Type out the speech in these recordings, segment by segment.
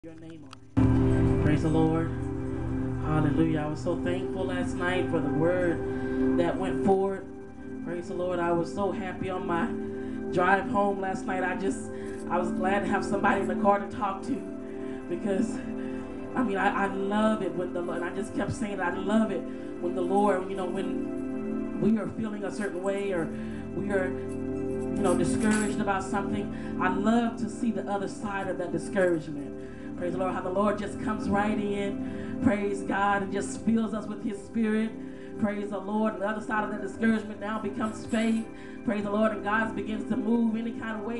Your name on it. Praise the Lord. Hallelujah. I was so thankful last night for the word that went forward. Praise the Lord. I was so happy on my drive home last night. I was glad to have somebody in the car to talk to because, I love it when the Lord, and I just kept saying, I love it when the Lord, when we are feeling a certain way or we are, discouraged about something. I love to see the other side of that discouragement. Praise the Lord, how the Lord just comes right in, praise God, and just fills us with his spirit. Praise the Lord. And the other side of that discouragement now becomes faith. Praise the Lord, and God begins to move any kind of way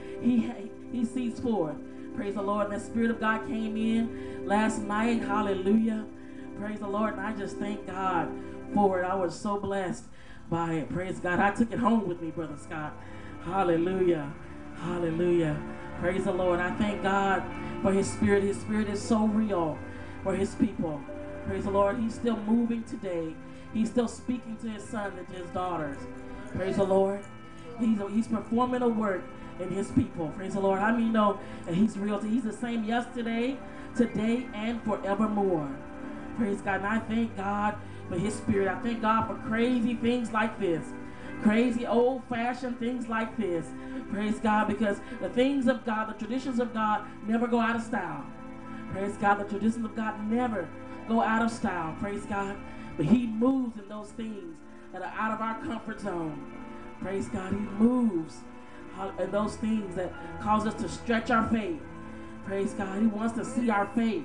he sees forth. Praise the Lord. And the Spirit of God came in last night. Hallelujah. Praise the Lord. And I just thank God for it. I was so blessed by it. Praise God. I took it home with me, Brother Scott. Hallelujah. Hallelujah. Praise the Lord. I thank God for his spirit. His spirit is so real for his people. Praise the Lord. He's still moving today. He's still speaking to his sons and to his daughters. Praise the Lord. He's performing a work in his people. Praise the Lord. And he's real. He's the same yesterday, today, and forevermore. Praise God. And I thank God for his spirit. I thank God for crazy things like this. Crazy old-fashioned things like this. Praise God, because the things of God, the traditions of God never go out of style. Praise God, the traditions of God never go out of style. Praise God. But he moves in those things that are out of our comfort zone. Praise God. He moves in those things that cause us to stretch our faith. Praise God. He wants to see our faith.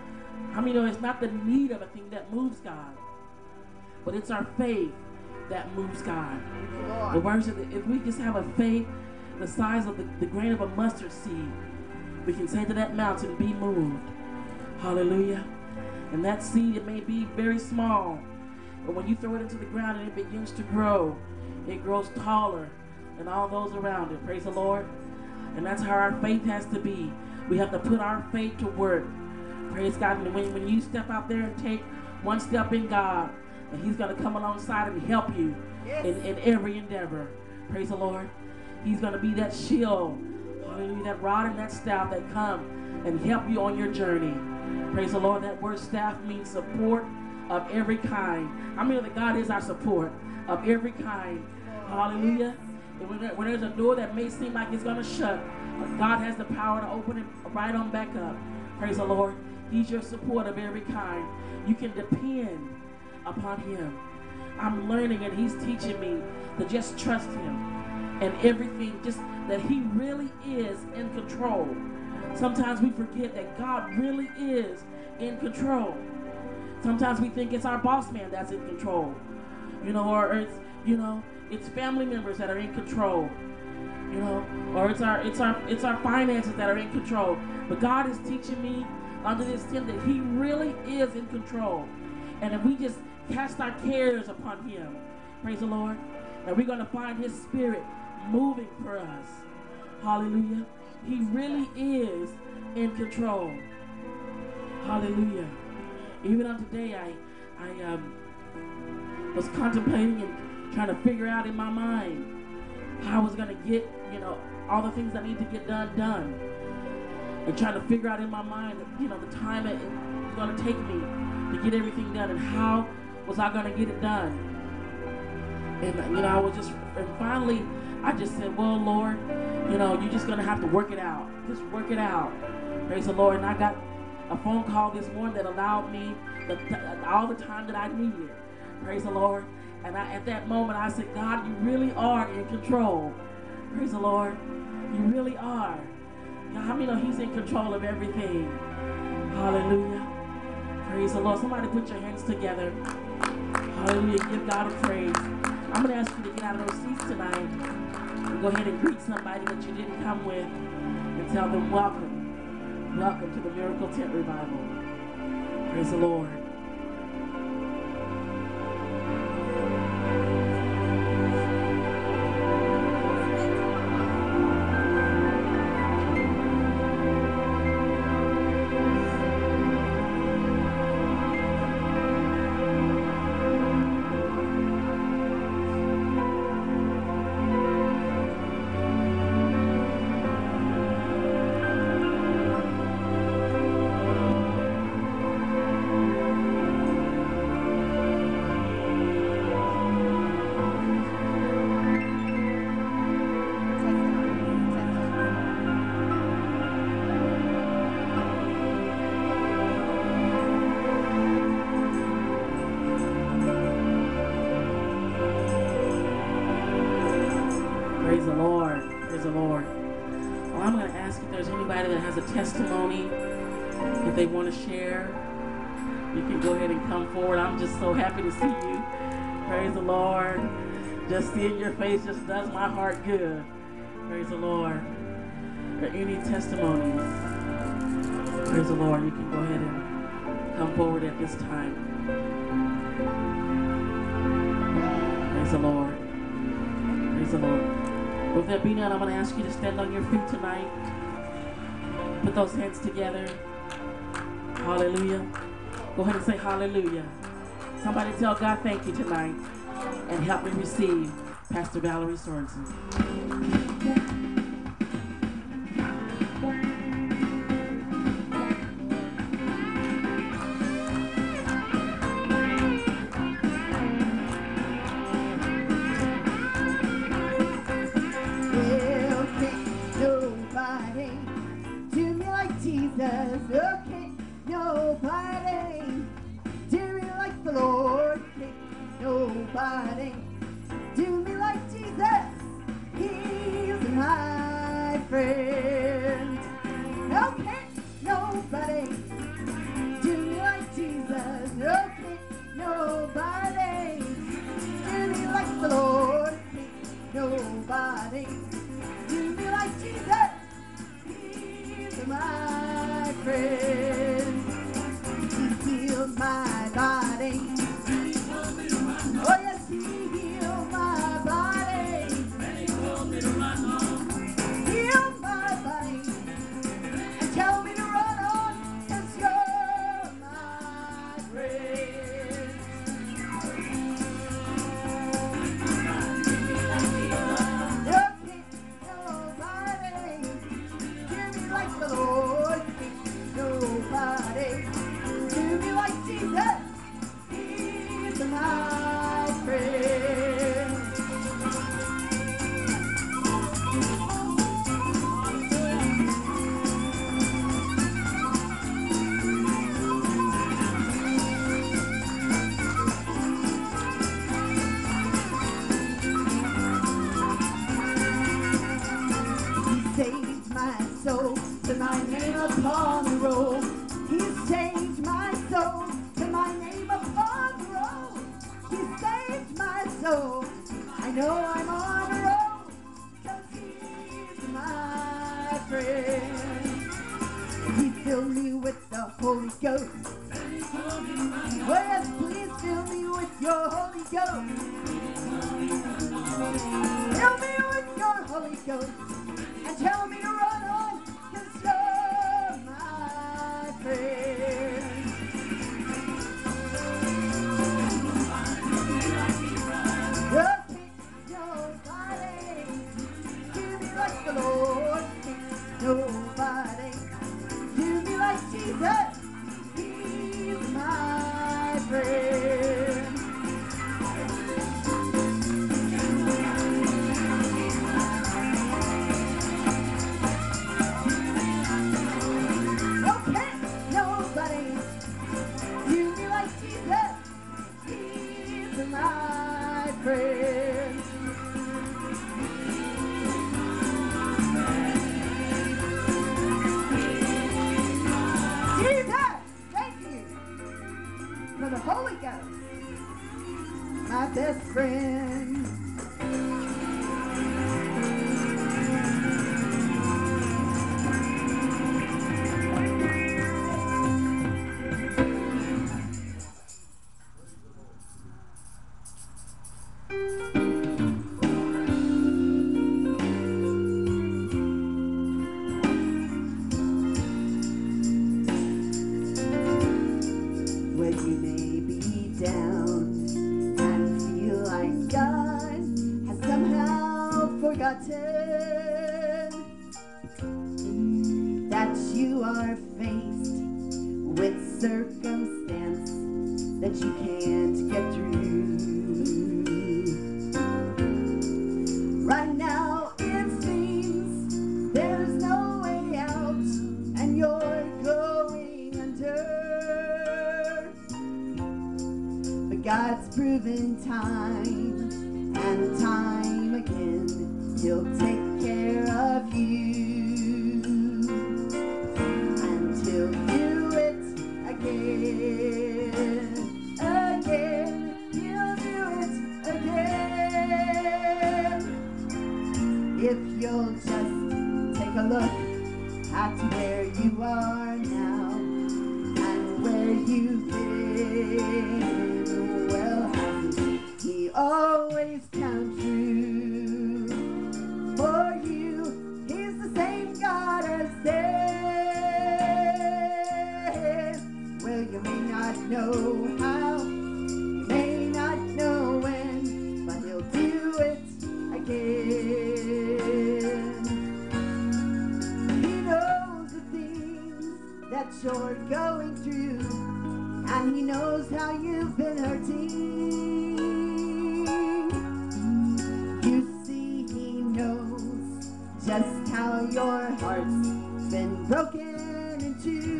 It's not the need of a thing that moves God, but it's our faith that moves God. The word says that if we just have a faith the size of the grain of a mustard seed, we can say to that mountain, be moved. Hallelujah. And that seed, it may be very small, but when you throw it into the ground and it begins to grow, it grows taller than all those around it. Praise the Lord. And that's how our faith has to be. We have to put our faith to work. Praise God. And when you step out there and take one step in God, and he's going to come alongside and help you in every endeavor. Praise the Lord. He's going to be that shield, hallelujah, that rod and that staff that come and help you on your journey. Praise the Lord. That word staff means support of every kind. That God is our support of every kind. Hallelujah. And when there's a door that may seem like it's going to shut, God has the power to open it right on back up. Praise the Lord. He's your support of every kind. You can depend upon him. I'm learning and he's teaching me to just trust him and everything, just that he really is in control. Sometimes we forget that God really is in control. Sometimes we think it's our boss man that's in control, or it's family members that are in control, or it's our finances that are in control. But God is teaching me under this tent that he really is in control. And if we just cast our cares upon him, praise the Lord, and we're going to find his spirit moving for us. Hallelujah. He really is in control. Hallelujah. Even on today, I was contemplating and trying to figure out in my mind how I was going to get, all the things that need to get done. And trying to figure out in my mind, the time it was going to take me to get everything done and how was I going to get it done. And, and finally, I just said, well, Lord, you're just going to have to work it out. Just work it out. Praise the Lord. And I got a phone call this morning that allowed me all the time that I needed. Praise the Lord. And at that moment, I said, God, you really are in control. Praise the Lord. You really are. How many know he's in control of everything? Hallelujah. Praise the Lord. Somebody put your hands together. Hallelujah. Give God a praise. I'm going to ask you to get out of those seats tonight and go ahead and greet somebody that you didn't come with and tell them welcome. Welcome to the Miracle Tent Revival. Praise the Lord. testimony that they want to share, you can go ahead and come forward. I'm just so happy to see you. Praise the Lord. Just seeing your face just does my heart good. Praise the Lord. Are there any testimonies? Praise the Lord. You can go ahead and come forward at this time. Praise the Lord. Praise the Lord. With that being done, I'm going to ask you to stand on your feet tonight. Put those hands together. Hallelujah. Go ahead and say hallelujah. Somebody tell God thank you tonight. And help me receive Pastor Valerie Sorensen. Nobody do me like Jesus. He's my friend. Okay, nobody do me like Jesus. Okay, nobody do me like the Lord. Nobody do me like Jesus. He's my friend. He healed my body. Oh yes, he healed my body. Healed my body. And tell me to run on, 'cause you're my friend. Okay, nobody do me like the Lord. Nobody do me like Jesus. He's my friend. He saved my soul to my name upon the roll. He saved my soul to my name upon the roll. He saved my soul. I know I'm on a roll, 'cause he's my friend. He filled me with the Holy Ghost. Well, yes, please fill me with your Holy Ghost. Fill me with your Holy Ghost and tell me to run on, 'cause you're my friend. Nobody do me like the Lord. Nobody do me like Jesus. He's my friend. Okay, nobody do me like Jesus. He's my friend. Jesus, thank you for the Holy Ghost, my best friend. When you may be down and feel like God has somehow forgotten that you are faced with circumstance that you can't get through. Right now it seems there's no way out and you're going under. God's proven time and time again, He'll take care of you. know how, you may not know when, but he'll do it again. He knows the things that you're going through, and he knows how you've been hurting. You see, he knows just how your heart's been broken into.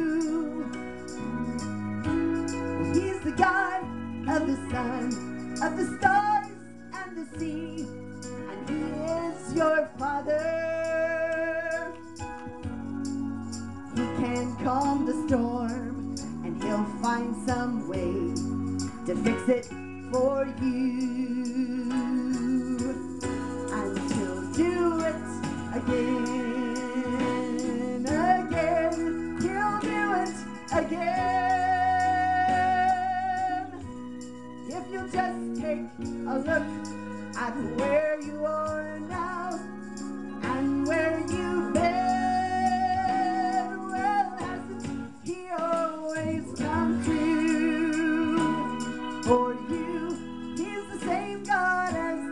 He's the God of the sun, of the stars and the sea, and he is your Father. He can calm the storm, and he'll find some way to fix it for you. And he'll do it again, again. He'll do it again. If you'll just take a look at where you are now and where you've been, well, hasn't he always come true for you? He's the same God as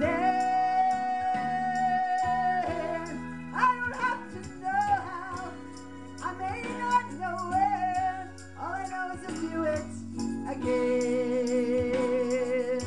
then. I don't have to know how, I may not know when, all I know is he'll do it again.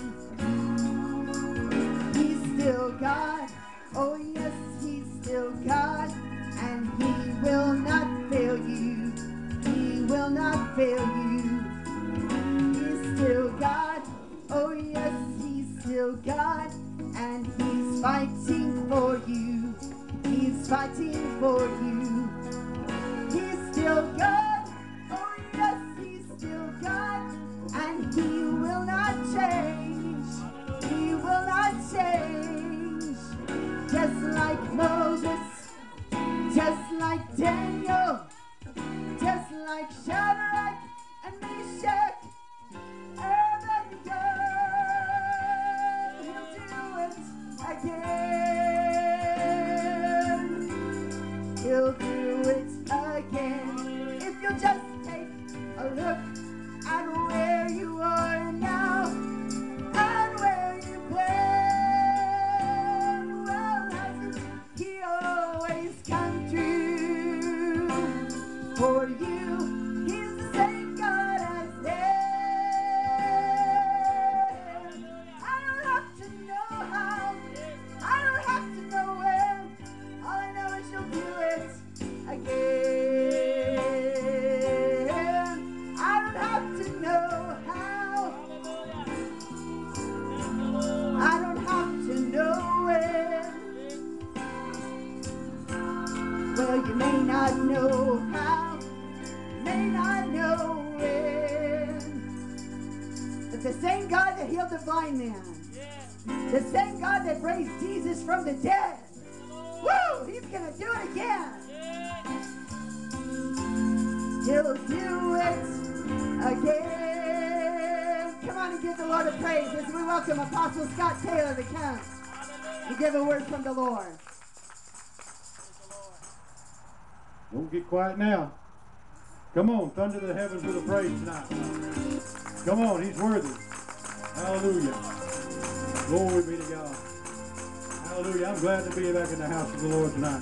He's still God, oh yes, he's still God, and he will not fail you, he will not fail you. He's still God, oh yes, he's still God, and he's fighting for you, he's fighting for you. He's still God, oh yes, he's still God, and he will not change, he will not change. Just like Moses, just like Daniel, just like Shadrach and Meshach, Abednego, he'll do it again. He'll do it again. If you'll just take a look at where you are now and where you've been, well, hasn't he always come through for you? He's the same God as then. I don't have to know how, I don't have to know when, all I know is you'll do it again. I don't have to know how, I don't have to know when. Well, you may not know how, you may not know when, but the same God that healed the blind man, the same God that raised Jesus from the dead, woo, he's gonna do it again. He'll do it again. Come on and give the Lord a praise as we welcome Apostle Scott Taylor to come to give a word from the Lord. Don't get quiet now. Come on, thunder the heavens with a praise tonight. Come on, he's worthy. Hallelujah. Glory be to God. Hallelujah. I'm glad to be back in the house of the Lord tonight.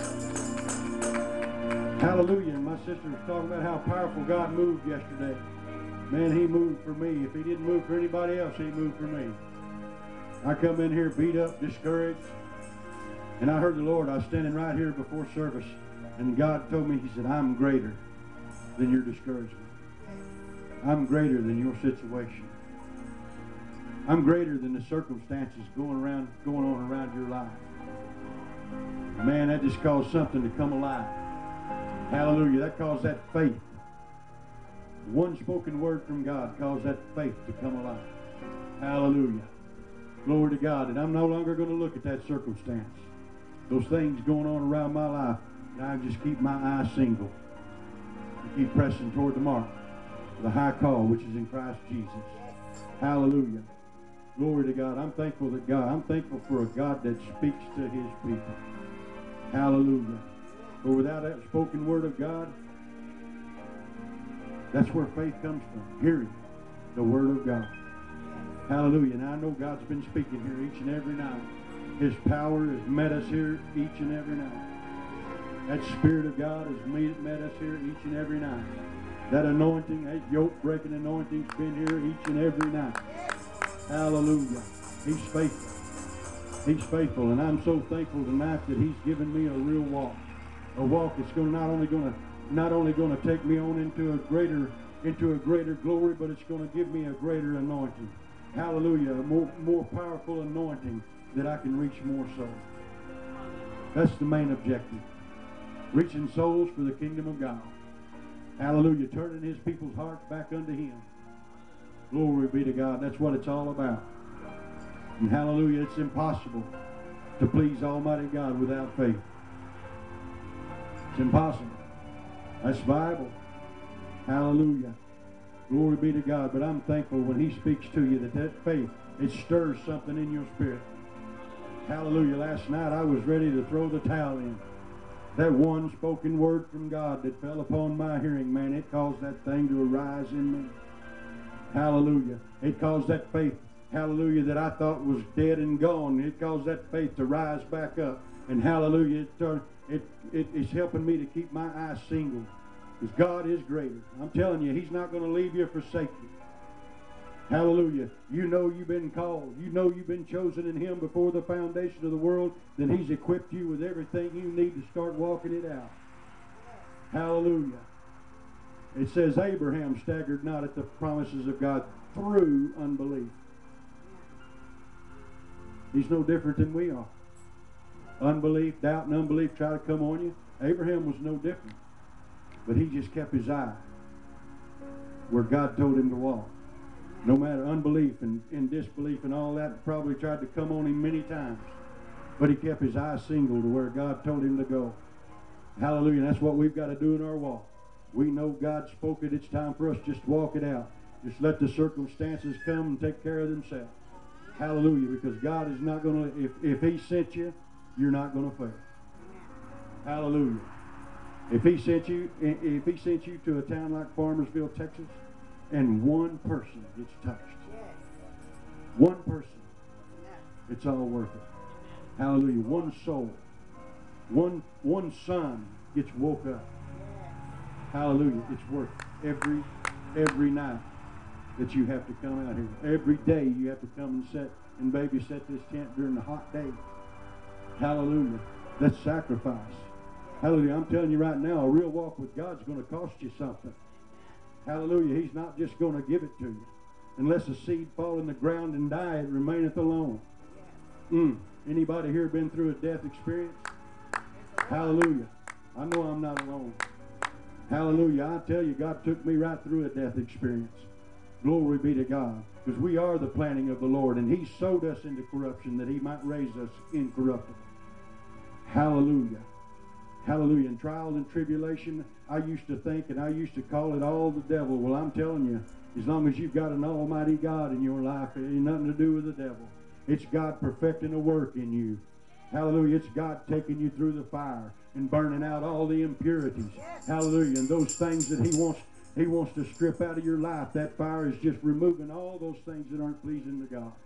Hallelujah. My sister was talking about how powerful God moved yesterday. Man, he moved for me. If he didn't move for anybody else, he moved for me. I come in here beat up, discouraged, and I heard the Lord. I was standing right here before service, and God told me, he said, I'm greater than your discouragement. I'm greater than your situation. I'm greater than the circumstances going on around your life. Man, that just caused something to come alive. Hallelujah. That caused that faith. One spoken word from God caused that faith to come alive. Hallelujah. Glory to God. And I'm no longer going to look at that circumstance, those things going on around my life, and I just keep my eyes single and keep pressing toward the mark, the high call which is in Christ Jesus. Hallelujah. Glory to God. I'm thankful for a God that speaks to his people. Hallelujah. For without that spoken word of God, That's where faith comes from, hearing the Word of God. Hallelujah. And I know God's been speaking here each and every night. His power has met us here each and every night. That Spirit of God has met us here each and every night. That anointing, that yoke-breaking anointing has been here each and every night. Hallelujah. He's faithful. He's faithful. And I'm so thankful tonight that He's given me a real walk. A walk that's not only going to take me on into a greater glory, but it's going to give me a greater anointing. Hallelujah. A more powerful anointing that I can reach more souls. That's the main objective. Reaching souls for the kingdom of God. Hallelujah. Turning His people's hearts back unto Him. Glory be to God. That's what it's all about. And hallelujah, it's impossible to please Almighty God without faith. It's impossible. That's Bible. Hallelujah. Glory be to God. But I'm thankful when He speaks to you that faith, it stirs something in your spirit. Hallelujah. Last night I was ready to throw the towel in. That one spoken word from God that fell upon my hearing, man, it caused that thing to arise in me. Hallelujah. It caused that faith, hallelujah, that I thought was dead and gone. It caused that faith to rise back up. And hallelujah, it's helping me to keep my eyes single. Because God is greater. I'm telling you, He's not going to leave you or forsake you. Hallelujah. You know you've been called. You know you've been chosen in Him before the foundation of the world. Then He's equipped you with everything you need to start walking it out. Hallelujah. It says Abraham staggered not at the promises of God through unbelief. He's no different than we are. Unbelief, doubt and unbelief try to come on you. Abraham was no different. But he just kept his eye where God told him to walk. No matter unbelief and disbelief and all that probably tried to come on him many times. But he kept his eye single to where God told him to go. Hallelujah. And that's what we've got to do in our walk. We know God spoke it. It's time for us just to walk it out. Just let the circumstances come and take care of themselves. Hallelujah. Because God is not going to, if He sent you, you're not going to fail. Hallelujah. If He sent you to a town like Farmersville, Texas, and one person gets touched, one person, it's all worth it. Hallelujah. One soul, one son gets woke up. Hallelujah. It's worth every night that you have to come out here. Every day you have to come and babysit this tent during the hot days. Hallelujah. That's sacrifice. Hallelujah. I'm telling you right now, a real walk with God's going to cost you something. Hallelujah. He's not just going to give it to you. Unless a seed fall in the ground and die, it remaineth alone. Anybody here been through a death experience? Hallelujah. I know I'm not alone. Hallelujah. I tell you, God took me right through a death experience. Glory be to God. Because we are the planting of the Lord, and He sowed us into corruption that He might raise us incorruptible. Hallelujah. Hallelujah. In trials and tribulation, I used to think and I used to call it all the devil. Well, I'm telling you, as long as you've got an almighty God in your life, it ain't nothing to do with the devil. It's God perfecting a work in you. Hallelujah. It's God taking you through the fire and burning out all the impurities. Hallelujah. And those things that He wants to strip out of your life, that fire is just removing all those things that aren't pleasing to God.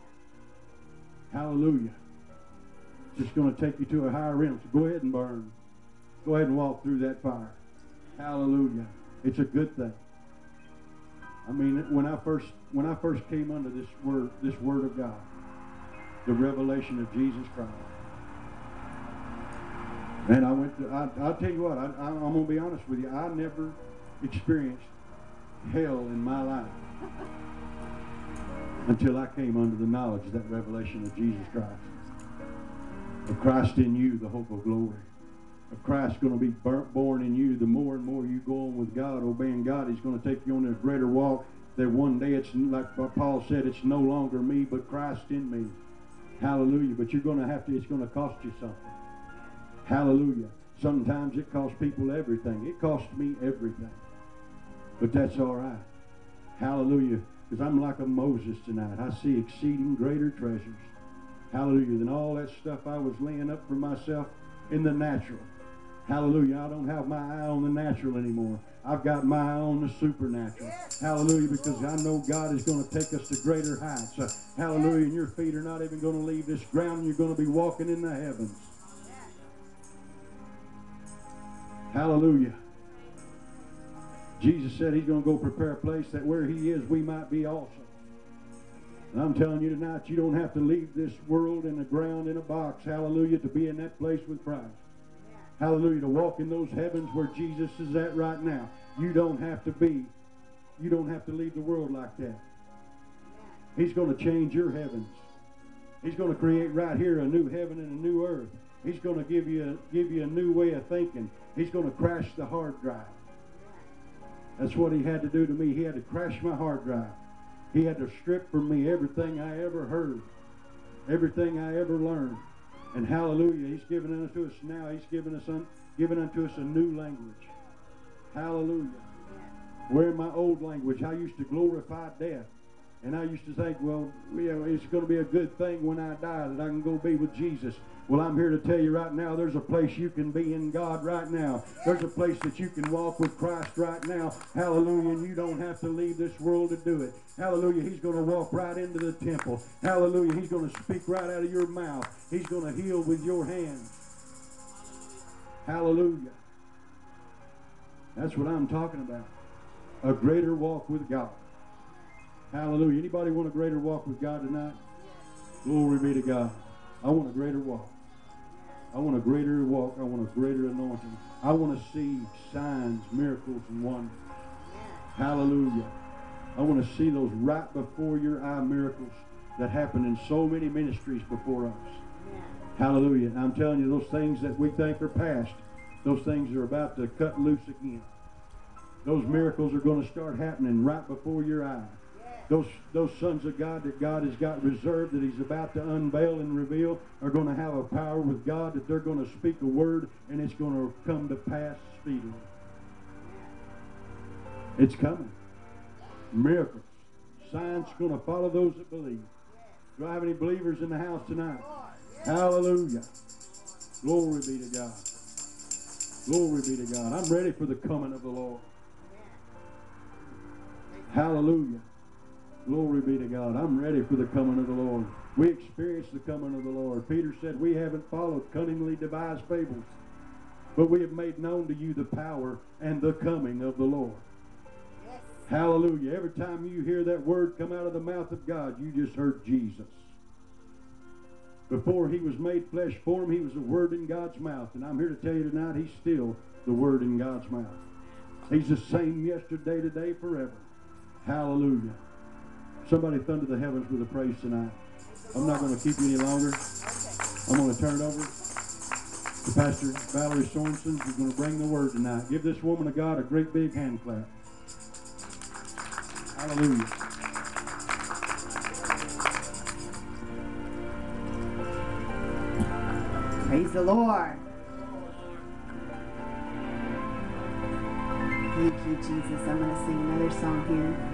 Hallelujah. It's just going to take you to a higher realm. So go ahead and burn. Go ahead and walk through that fire. Hallelujah. It's a good thing. I mean, when I first came under this word of God, the revelation of Jesus Christ, and I'll tell you what, I'm going to be honest with you. I never experienced hell in my life until I came under the knowledge of that revelation of Jesus Christ. Of Christ in you, the hope of glory. Of Christ going to be born in you. The more and more you go on with God, obeying God, He's going to take you on a greater walk. That one day, it's like Paul said, it's no longer me, but Christ in me. Hallelujah. But you're going to have to, it's going to cost you something. Hallelujah. Sometimes it costs people everything. It cost me everything. But that's all right. Hallelujah. Because I'm like a Moses tonight. I see exceeding greater treasures. Hallelujah. Than all that stuff I was laying up for myself in the natural. Hallelujah. I don't have my eye on the natural anymore. I've got my eye on the supernatural. Hallelujah. Because I know God is going to take us to greater heights. Hallelujah. And your feet are not even going to leave this ground. You're going to be walking in the heavens. Hallelujah. Jesus said he's going to go prepare a place that where he is, we might be also. And I'm telling you tonight, you don't have to leave this world in the ground in a box. Hallelujah. To be in that place with Christ. Hallelujah. To walk in those heavens where Jesus is at right now. You don't have to leave the world like that. He's going to change your heavens. He's going to create right here a new heaven and a new earth. He's going to give you a new way of thinking. He's going to crash the hard drive. That's what he had to do to me. He had to crash my hard drive. He had to strip from me everything I ever heard, everything I ever learned. And hallelujah, he's given unto us now. He's given unto us a new language. Hallelujah. Where in my old language, I used to glorify death. And I used to think, well, it's going to be a good thing when I die that I can go be with Jesus. Well, I'm here to tell you right now, there's a place you can be in God right now. There's a place that you can walk with Christ right now. Hallelujah. And you don't have to leave this world to do it. Hallelujah. He's going to walk right into the temple. Hallelujah. He's going to speak right out of your mouth. He's going to heal with your hands. Hallelujah. That's what I'm talking about. A greater walk with God. Hallelujah. Anybody want a greater walk with God tonight? Glory be to God. I want a greater walk. I want a greater walk. I want a greater anointing. I want to see signs, miracles, and wonders. Hallelujah. I want to see those right before your eye miracles that happen in so many ministries before us. Hallelujah. And I'm telling you, those things that we think are past, those things are about to cut loose again. Those miracles are going to start happening right before your eye. Those sons of God that God has got reserved that he's about to unveil and reveal are going to have a power with God that they're going to speak a word and it's going to come to pass speedily. It's coming. Miracles. Signs going to follow those that believe. Do I have any believers in the house tonight? Hallelujah. Glory be to God. Glory be to God. I'm ready for the coming of the Lord. Hallelujah. Glory be to God. I'm ready for the coming of the Lord. We experienced the coming of the Lord. Peter said, we haven't followed cunningly devised fables, but we have made known to you the power and the coming of the Lord. Yes. Hallelujah. Every time you hear that word come out of the mouth of God, you just heard Jesus. Before he was made flesh for him, he was a word in God's mouth. And I'm here to tell you tonight, he's still the word in God's mouth. He's the same yesterday, today, forever. Hallelujah. Somebody thunder the heavens with a praise tonight. I'm not going to keep you any longer. I'm going to turn it over to Pastor Valerie Sorensen, who's going to bring the word tonight. Give this woman of God a great big hand clap. Hallelujah. Praise the Lord. Thank you, Jesus. I'm going to sing another song here.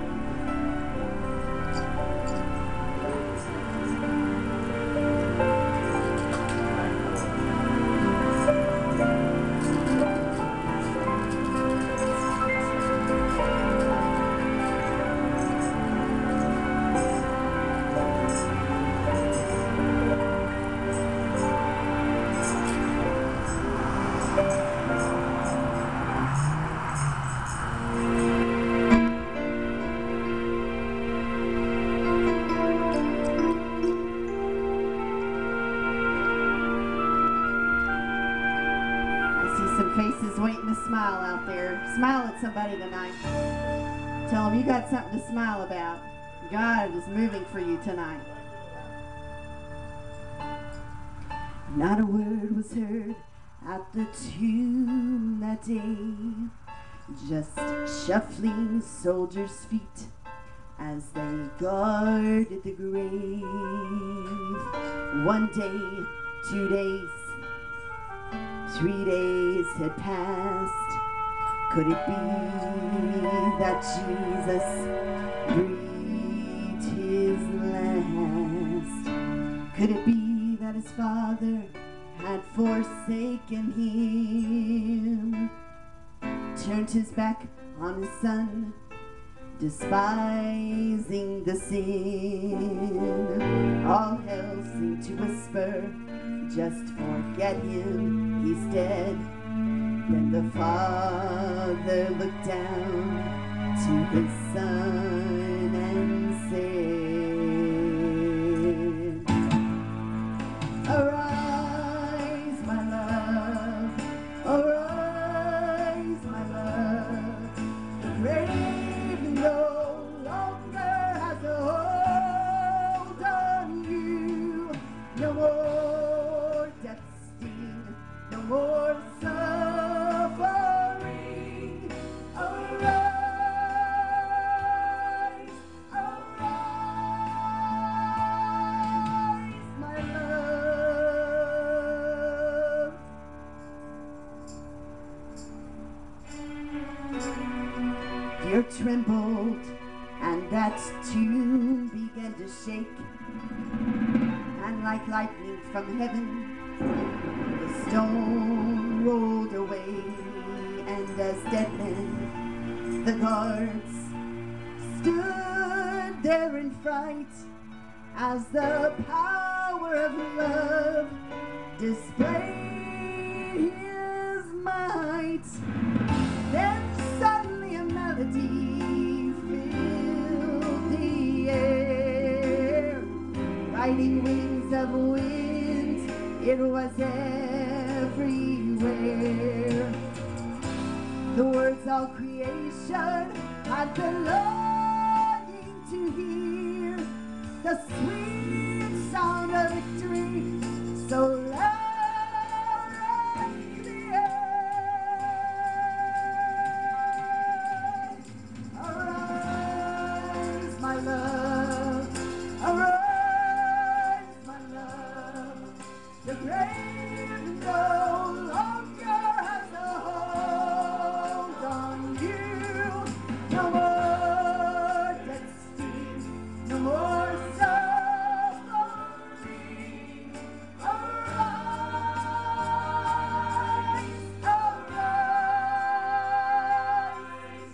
Smile out there. Smile at somebody tonight. Tell them you got something to smile about. God is moving for you tonight. Not a word was heard at the tomb that day. Just shuffling soldiers' feet as they guarded the grave. 1 day, 2 days, 3 days had passed. Could it be that Jesus breathed his last? Could it be that his Father had forsaken him, turned his back on his son, despising the sin. All hell seemed to whisper, just forget him, he's dead. Then the Father looked down to his Son and said, arise, my love, arise, my love. The grave no longer has a hold on you. No more death's sting, no more suffering. Arise, arise, my love. Fear trembled, and that tomb began to shake, and like lightning from heaven, the stone rolled away, and as dead men, the guards stood there in fright, as the power of love displayed his might. Then suddenly a melody filled the air, riding wings of wind, it was everywhere. The words all creation had been longing to hear, the sweet sound of victory, so loud in the air. Arise, my love, arise, my love. The grave no longer has a hold on you. No more death sting, no more suffering. Arise, arise.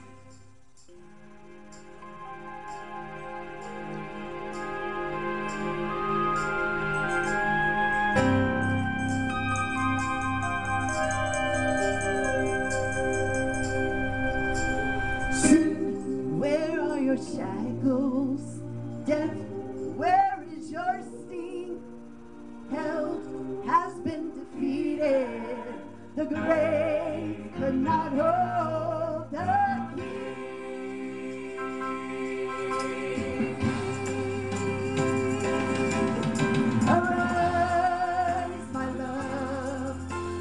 Sin, where are your shackles? Death, where is your sting? Hell has been defeated. The grave could not hold the King. Arise, my love,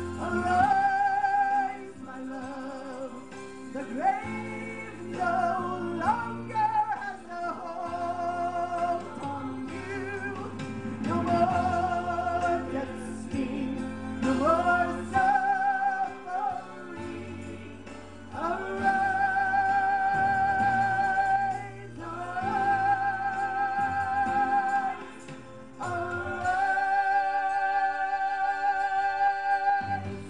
arise, my love. The grave no longer has a hold on you. No more death sting, no more suffering. Arise, arise, arise.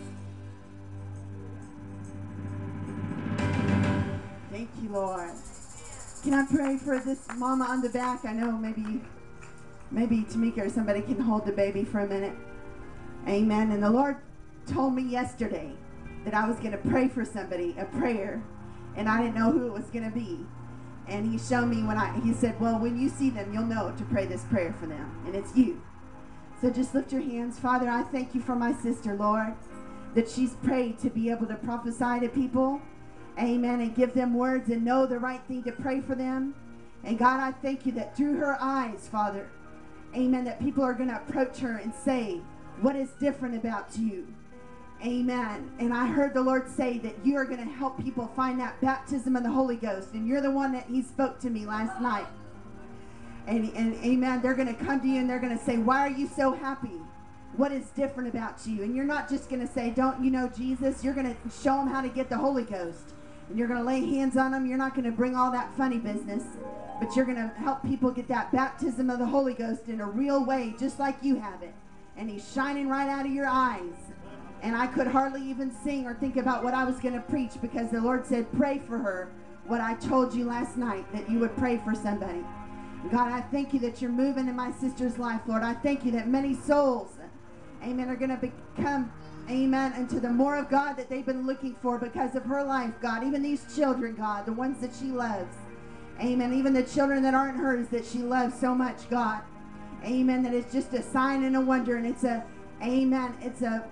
Thank you, Lord. Can I pray for this mama on the back? I know maybe Tamika or somebody can hold the baby for a minute. Amen. And the Lord told me yesterday that I was going to pray for somebody, a prayer, and I didn't know who it was going to be. And he showed me he said, well, when you see them, you'll know to pray this prayer for them. And it's you. So just lift your hands. Father, I thank you for my sister, Lord, that she's prayed to be able to prophesy to people. Amen. And give them words and know the right thing to pray for them. And God, I thank you that through her eyes, Father, amen, that people are going to approach her and say, what is different about you? Amen. And I heard the Lord say that you are going to help people find that baptism of the Holy Ghost. And you're the one that he spoke to me last night. And amen, they're going to come to you and they're going to say, why are you so happy? What is different about you? And you're not just going to say, don't you know Jesus? You're going to show them how to get the Holy Ghost. And you're going to lay hands on them. You're not going to bring all that funny business. But you're going to help people get that baptism of the Holy Ghost in a real way, just like you have it. and he's shining right out of your eyes. And I could hardly even sing or think about what I was going to preach, because the Lord said, pray for her, what I told you last night, that you would pray for somebody. God, I thank you that you're moving in my sister's life, Lord. I thank you that many souls, amen, are going to become, amen, into the more of God that they've been looking for because of her life, God. Even these children, God, the ones that she loves, amen, even the children that aren't hers that she loves so much, God, amen, that it's just a sign and a wonder, and it's a, amen, it's a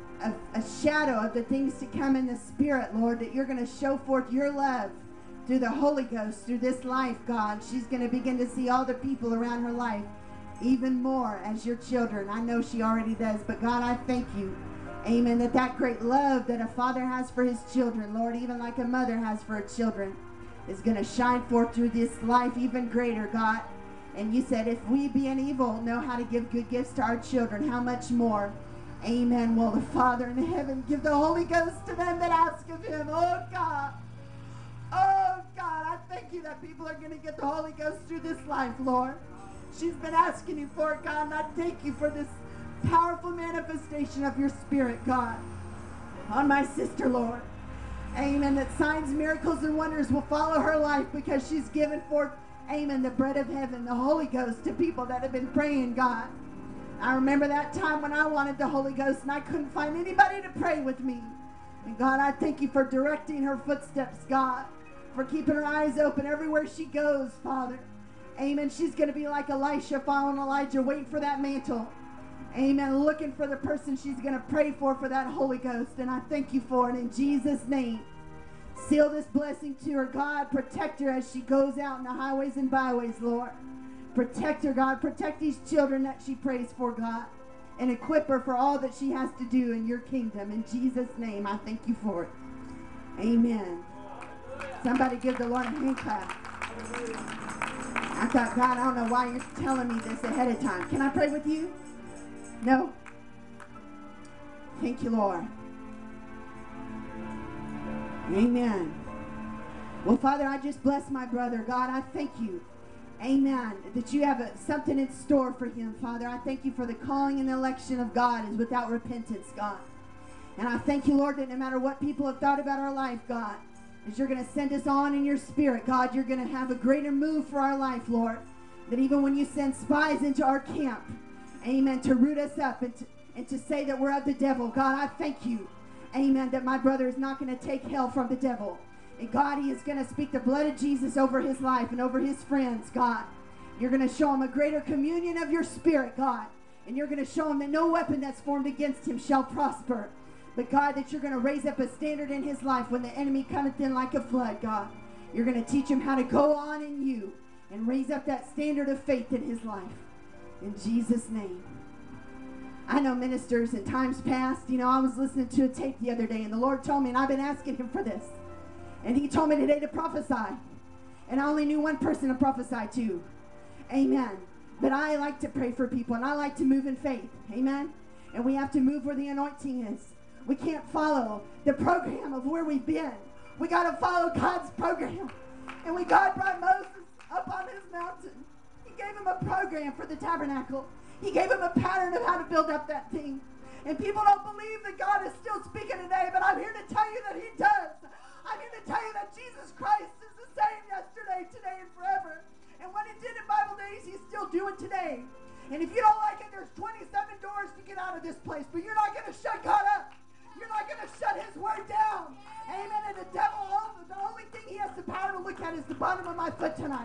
shadow of the things to come in the Spirit, Lord, that you're going to show forth your love through the Holy Ghost, through this life, God. She's going to begin to see all the people around her life even more as your children. I know she already does, but God, I thank you, amen, that great love that a father has for his children, Lord, even like a mother has for her children, is going to shine forth through this life even greater, God. And you said, if we being evil know how to give good gifts to our children, how much more, amen, will the Father in heaven give the Holy Ghost to them that ask of him. Oh, God. Oh, God, I thank you that people are going to get the Holy Ghost through this life, Lord. She's been asking you for it, God, and I thank you for this powerful manifestation of your Spirit, God, on my sister, Lord. Amen, that signs, miracles, and wonders will follow her life because she's given forth, amen, the bread of heaven, the Holy Ghost, to people that have been praying, God. I remember that time when I wanted the Holy Ghost and I couldn't find anybody to pray with me. And God, I thank you for directing her footsteps, God, for keeping her eyes open everywhere she goes, Father. Amen. She's going to be like Elisha following Elijah, waiting for that mantle. Amen. Looking for the person she's going to pray for that Holy Ghost. And I thank you for it in Jesus' name. Seal this blessing to her, God. Protect her as she goes out in the highways and byways, Lord. Protect her, God. Protect these children that she prays for, God. And equip her for all that she has to do in your kingdom. In Jesus' name, I thank you for it. Amen. Somebody give the Lord a hand clap. I thought, God, I don't know why you're telling me this ahead of time. Can I pray with you? No? Thank you, Lord. Amen. Well, Father, I just bless my brother. God, I thank you. Amen. That you have something in store for him, Father. I thank you for the calling and election of God is without repentance, God. And I thank you, Lord, that no matter what people have thought about our life, God, as you're going to send us on in your Spirit, God, you're going to have a greater move for our life, Lord. That even when you send spies into our camp, amen, to root us up and to say that we're of the devil, God, I thank you, amen, that my brother is not going to take hell from the devil. And God, he is going to speak the blood of Jesus over his life and over his friends, God. You're going to show him a greater communion of your Spirit, God. And you're going to show him that no weapon that's formed against him shall prosper. But God, that you're going to raise up a standard in his life when the enemy cometh in like a flood, God. You're going to teach him how to go on in you and raise up that standard of faith in his life. In Jesus' name. I know ministers in times past, I was listening to a tape the other day and the Lord told me, and I've been asking him for this. And he told me today to prophesy. And I only knew one person to prophesy to. Amen. But I like to pray for people and I like to move in faith. Amen. And we have to move where the anointing is. We can't follow the program of where we've been. We got to follow God's program. And when God brought Moses up on his mountain, he gave him a program for the tabernacle. He gave him a pattern of how to build up that thing. And people don't believe that God is still speaking today, but I'm here to tell you that he does. I'm here to tell you that Jesus Christ is the same yesterday, today, and forever. And what he did in Bible days, he's still doing today. And if you don't like it, there's 27 doors to get out of this place, but you're not going to shut God up. You're not going to shut his word down. Amen. And the devil, the only thing he has the power to look at is the bottom of my foot tonight.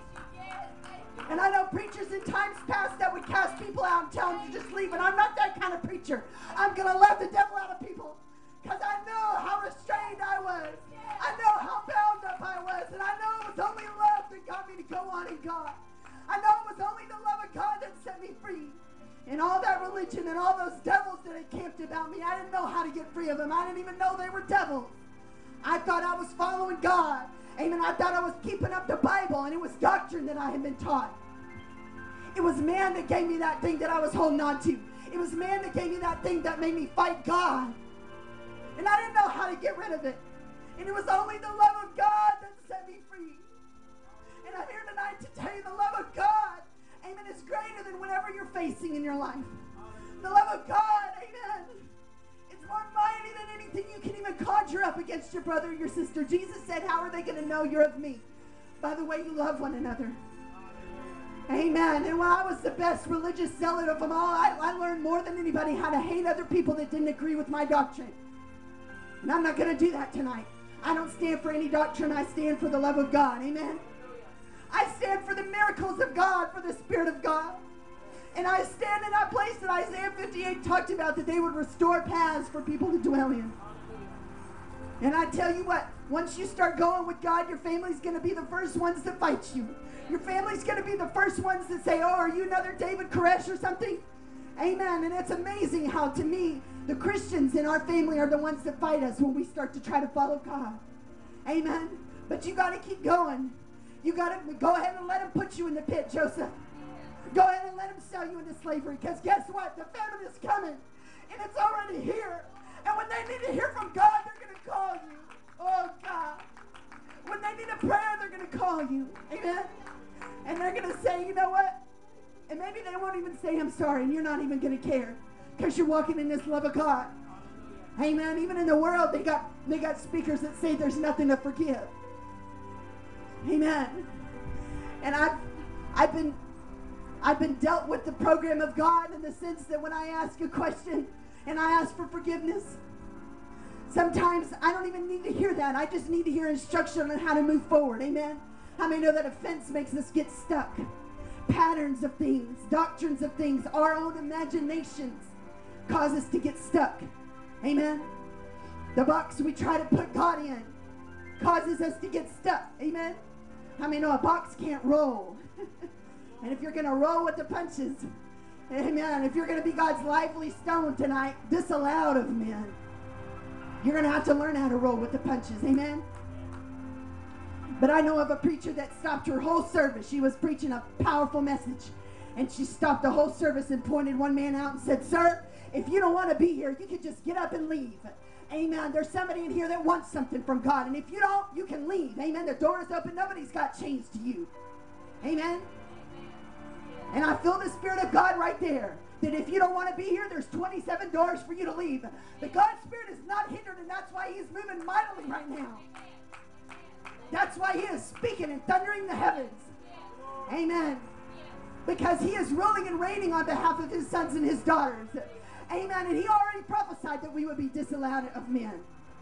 And I know preachers in times past that would cast people out and tell them to just leave. And I'm not that kind of preacher. I'm going to let the devil out of people. Because I know how restrained I was. I know how bound up I was. And I know it was only love that got me to go on in God. I know it was only the love of God that set me free. And all that religion and all those devils that had camped about me, I didn't know how to get free of them. I didn't even know they were devils. I thought I was following God. Amen. I thought I was keeping up the Bible, and it was doctrine that I had been taught. It was man that gave me that thing that I was holding on to. It was man that gave me that thing that made me fight God. And I didn't know how to get rid of it. And it was only the love of God that set me free. And I'm here tonight to tell you the love of God, amen, is greater than whatever you're facing in your life. The your brother or your sister. Jesus said, how are they going to know you're of me? By the way you love one another. Amen. And when I was the best religious zealot of them all, I learned more than anybody how to hate other people that didn't agree with my doctrine. And I'm not going to do that tonight. I don't stand for any doctrine. I stand for the love of God. Amen. I stand for the miracles of God, for the Spirit of God. And I stand in that place that Isaiah 58 talked about, that they would restore paths for people to dwell in. And I tell you what, once you start going with God, your family's going to be the first ones that fight you. Your family's going to be the first ones that say, oh, are you another David Koresh or something? Amen. And it's amazing how, to me, the Christians in our family are the ones that fight us when we start to try to follow God. Amen. But you got to keep going. You got to go ahead and let him put you in the pit, Joseph. Go ahead and let him sell you into slavery. Because guess what? The famine is coming. And it's already here. And when they need to hear from God, they're going to call you. Oh, God. When they need a prayer, they're going to call you. Amen. And they're going to say, you know what? And maybe they won't even say, I'm sorry. And you're not even going to care. Because you're walking in this love of God. Amen. Even in the world, they got speakers that say there's nothing to forgive. Amen. And I've been dealt with the program of God in the sense that when I ask a question and I ask for forgiveness, sometimes I don't even need to hear that. I just need to hear instruction on how to move forward. Amen. How many know that offense makes us get stuck? Patterns of things, doctrines of things, our own imaginations cause us to get stuck. Amen. The box we try to put God in causes us to get stuck. Amen. How many know a box can't roll? And if you're going to roll with the punches, amen, if you're going to be God's lively stone tonight, disallowed of men, you're going to have to learn how to roll with the punches. Amen. But I know of a preacher that stopped her whole service. She was preaching a powerful message. And she stopped the whole service and pointed one man out and said, sir, if you don't want to be here, you can just get up and leave. Amen. There's somebody in here that wants something from God. And if you don't, you can leave. Amen. The door is open. Nobody's got chains to you. Amen. And I feel the Spirit of God right there. That if you don't want to be here, there's 27 doors for you to leave. The God's Spirit is not hindered, and that's why He's moving mightily right now. That's why He is speaking and thundering the heavens. Amen. Because He is ruling and reigning on behalf of His sons and His daughters. Amen. And He already prophesied that we would be disallowed of men.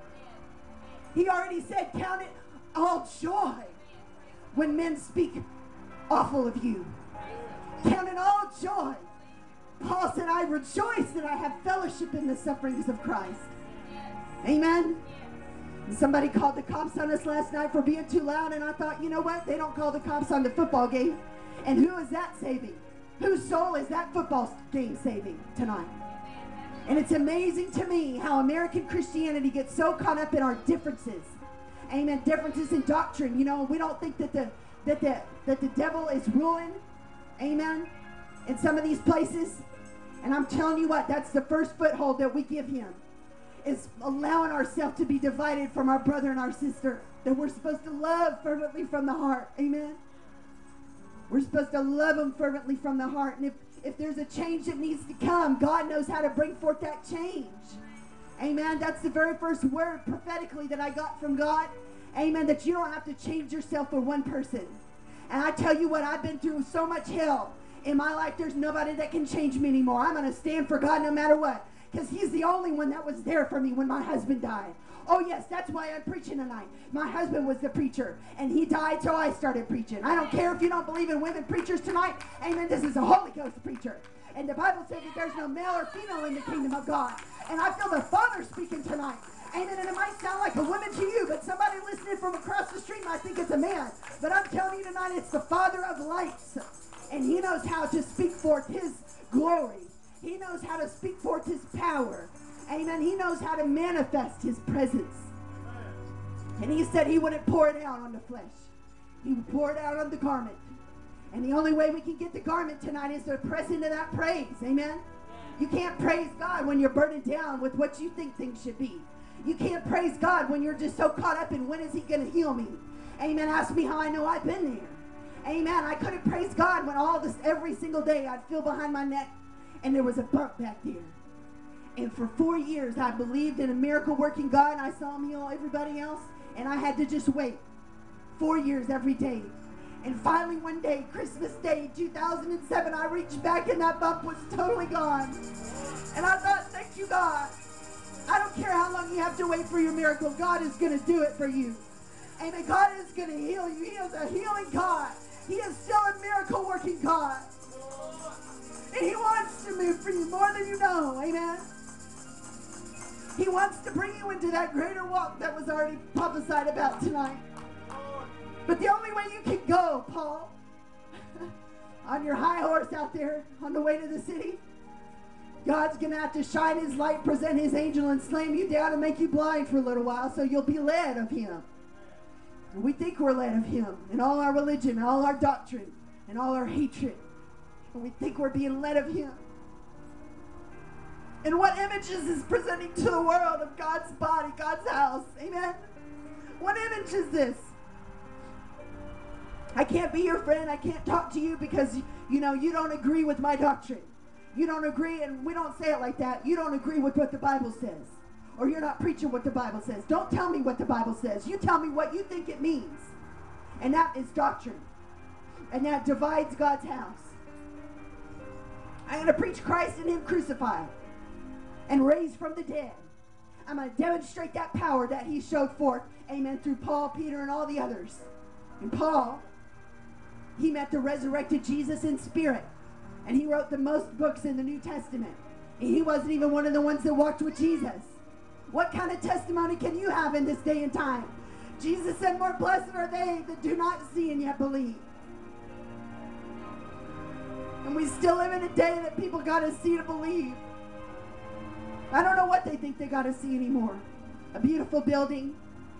He already said, count it all joy when men speak awful of you. Count it all joy. Paul said, I rejoice that I have fellowship in the sufferings of Christ. Amen. And somebody called the cops on us last night for being too loud, and I thought, you know what? They don't call the cops on the football game. And who is that saving? Whose soul is that football game saving tonight? And it's amazing to me how American Christianity gets so caught up in our differences. Amen. Differences in doctrine. You know, we don't think that the devil is ruling. Amen. In some of these places. And I'm telling you what, that's the first foothold that we give him. Is allowing ourselves to be divided from our brother and our sister. That we're supposed to love fervently from the heart. Amen. We're supposed to love them fervently from the heart. And if there's a change that needs to come, God knows how to bring forth that change. Amen. That's the very first word prophetically that I got from God. Amen. That you don't have to change yourself for one person. And I tell you what, I've been through so much hell in my life. There's nobody that can change me anymore. I'm going to stand for God no matter what. Because He's the only one that was there for me when my husband died. Oh yes, that's why I'm preaching tonight. My husband was the preacher, and he died so I started preaching. I don't care if you don't believe in women preachers tonight. Amen. This is a Holy Ghost preacher. And the Bible says that there's no male or female in the kingdom of God. And I feel the Father speaking tonight. Amen. And it might sound like a woman to you, but somebody listening from across the street might think it's a man. But I'm telling you tonight, it's the Father of lights. And He knows how to speak forth His glory. He knows how to speak forth His power. Amen. He knows how to manifest His presence. And He said He wouldn't pour it out on the flesh. He would pour it out on the garment. And the only way we can get the garment tonight is to press into that praise. Amen. You can't praise God when you're burdened down with what you think things should be. You can't praise God when you're just so caught up in when is He going to heal me. Amen. Ask me how I know I've been there. Amen. I couldn't praise God when every single day I'd feel behind my neck and there was a bump back there. And for 4 years, I believed in a miracle working God, and I saw him heal everybody else, and I had to just wait 4 years every day. And finally one day, Christmas Day 2007, I reached back and that bump was totally gone. And I thought, thank you, God. I don't care how long you have to wait for your miracle. God is going to do it for you. Amen. God is going to heal you. He is a healing God. He is still a miracle working God. And he wants to move for you more than you know. Amen. He wants to bring you into that greater walk that was already prophesied about tonight. But the only way you can go, Paul, on your high horse out there on the way to the city, God's going to have to shine his light, present his angel, and slam you down and make you blind for a little while so you'll be led of him. And we think we're led of him in all our religion, and all our doctrine, and all our hatred. And we think we're being led of him. And what images is presenting to the world of God's body, God's house? Amen? What image is this? I can't be your friend. I can't talk to you because, you don't agree with my doctrine. You don't agree, and we don't say it like that. You don't agree with what the Bible says. Or you're not preaching what the Bible says. Don't tell me what the Bible says. You tell me what you think it means. And that is doctrine. And that divides God's house. I'm going to preach Christ and him crucified and raised from the dead. I'm going to demonstrate that power that he showed forth, amen, through Paul, Peter, and all the others. And Paul, he met the resurrected Jesus in spirit. And he wrote the most books in the New Testament. And he wasn't even one of the ones that walked with Jesus. What kind of testimony can you have in this day and time? Jesus said, more blessed are they that do not see and yet believe. And we still live in a day that people got to see to believe. I don't know what they think they got to see anymore. A beautiful building,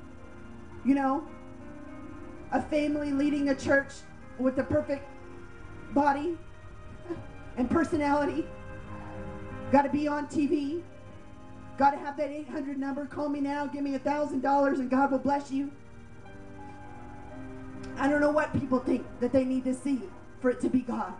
a family leading a church with the perfect body and personality. Got to be on TV. Got to have that 800 number. Call me now. Give me $1,000 and God will bless you. I don't know what people think that they need to see for it to be God.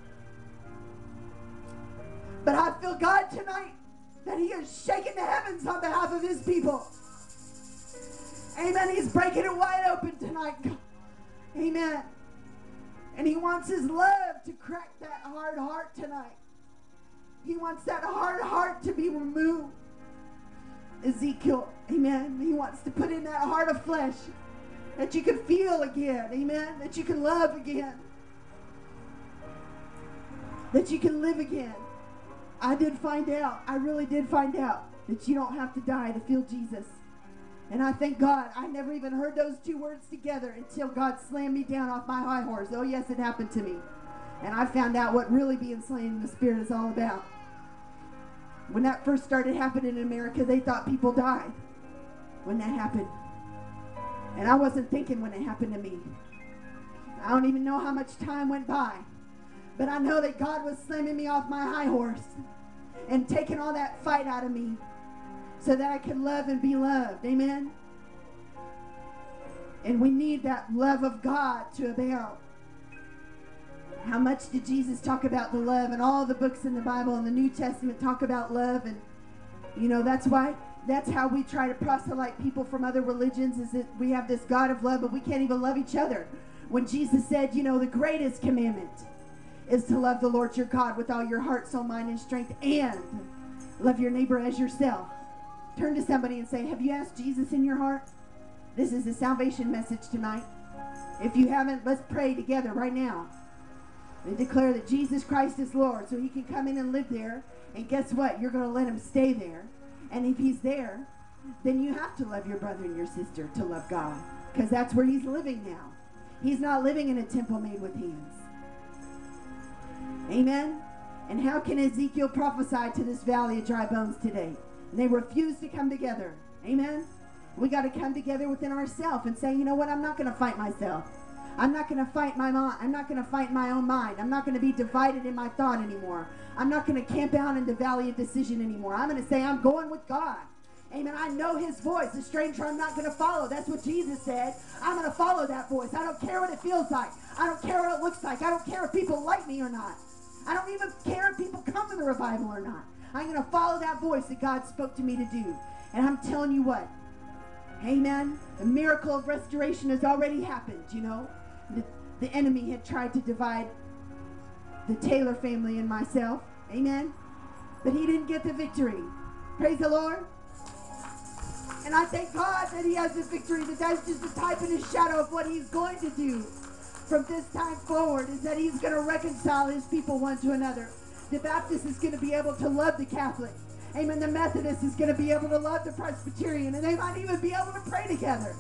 But I feel God tonight that he is shaking the heavens on behalf of his people. Amen. He's breaking it wide open tonight. Amen. And he wants his love to crack that hard heart tonight. He wants that hard heart to be removed. Ezekiel, amen. He wants to put in that heart of flesh that you can feel again, amen. That you can love again. That you can live again. I really did find out that you don't have to die to feel Jesus. And I thank God, I never even heard those two words together until God slammed me down off my high horse. Oh yes, it happened to me. And I found out what really being slain in the Spirit is all about. When that first started happening in America, they thought people died when that happened. And I wasn't thinking when it happened to me. I don't even know how much time went by. But I know that God was slamming me off my high horse and taking all that fight out of me so that I could love and be loved. Amen? And we need that love of God to abound. How much did Jesus talk about the love? And all the books in the Bible and the New Testament talk about love. And, that's how we try to proselyte people from other religions, is that we have this God of love, but we can't even love each other. When Jesus said, the greatest commandment is to love the Lord your God with all your heart, soul, mind, and strength, and love your neighbor as yourself. Turn to somebody and say, have you asked Jesus in your heart? This is a salvation message tonight. If you haven't, let's pray together right now and declare that Jesus Christ is Lord so he can come in and live there. And guess what? You're going to let him stay there. And if he's there, then you have to love your brother and your sister to love God, because that's where he's living now. He's not living in a temple made with hands. Amen? And how can Ezekiel prophesy to this valley of dry bones today? And they refuse to come together. Amen? We got to come together within ourselves and say, you know what? I'm not going to fight myself. I'm not going to fight my mind. I'm not going to fight my own mind. I'm not going to be divided in my thought anymore. I'm not going to camp out in the valley of decision anymore. I'm going to say I'm going with God. Amen. I know his voice. A stranger I'm not going to follow. That's what Jesus said. I'm going to follow that voice. I don't care what it feels like. I don't care what it looks like. I don't care if people like me or not. I don't even care if people come to the revival or not. I'm going to follow that voice that God spoke to me to do. And I'm telling you what, amen, the miracle of restoration has already happened, you know. The enemy had tried to divide the Taylor family and myself, amen, but he didn't get the victory. Praise the Lord. And I thank God that he has the victory, that that's just a type and a shadow of what he's going to do from this time forward, is that he's going to reconcile his people one to another. The Baptist is going to be able to love the Catholic. Amen. The Methodist is going to be able to love the Presbyterian, and they might even be able to pray together.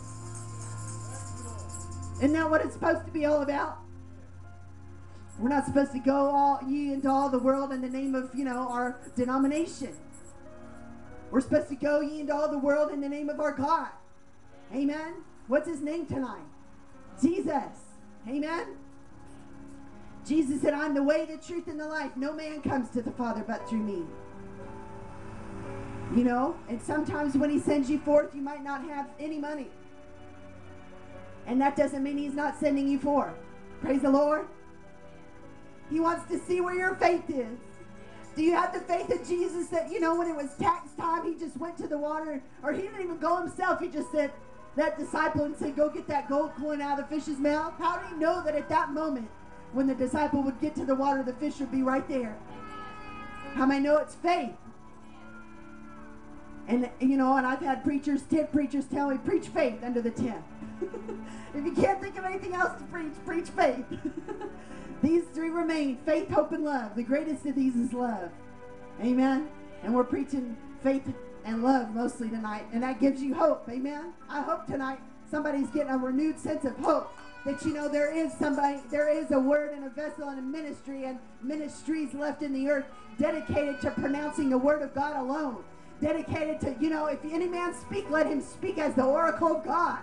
Isn't that what it's supposed to be all about? We're not supposed to go all ye into all the world in the name of, you know, our denomination. We're supposed to go ye into all the world in the name of our God. Amen. What's his name tonight? Jesus. Amen. Jesus said, I'm the way, the truth, and the life. No man comes to the Father but through me. You know, and sometimes when he sends you forth, you might not have any money. And that doesn't mean he's not sending you forth. Praise the Lord. He wants to see where your faith is. Do you have the faith of Jesus that, you know, when it was tax time, he just went to the water, or he didn't even go himself. He just said, that disciple, and said, go get that gold coin out of the fish's mouth. How did he know that at that moment, when the disciple would get to the water, the fish would be right there? How many know it's faith? And, you know, and I've had preachers, tent preachers tell me, preach faith under the tent. If you can't think of anything else to preach, preach faith. These three remain, faith, hope, and love. The greatest of these is love. Amen? And we're preaching faith and love mostly tonight, and that gives you hope. Amen? I hope tonight somebody's getting a renewed sense of hope, that, you know, there is somebody, there is a word and a vessel and a ministry and ministries left in the earth dedicated to pronouncing the word of God alone. Dedicated to, you know, if any man speak, let him speak as the oracle of God.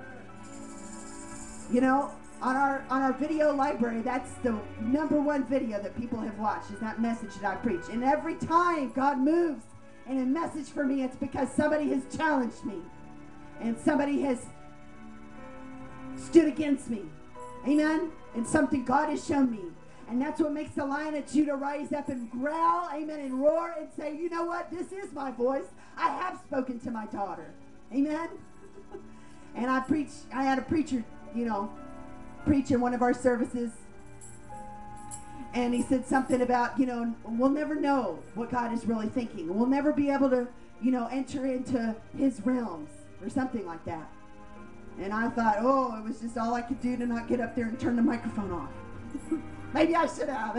You know, on our video library, that's the #1 video that people have watched, is that message that I preach. And every time God moves in a message for me, it's because somebody has challenged me. And somebody has stood against me. Amen? And something God has shown me. And that's what makes the Lion of Judah rise up and growl, amen, and roar and say, you know what? This is my voice. I have spoken to my daughter. Amen? And I had a preacher, you know, preach in one of our services. And he said something about, you know, we'll never know what God is really thinking. We'll never be able to, you know, enter into his realms or something like that. And I thought, oh, it was just all I could do to not get up there and turn the microphone off. Maybe I should have.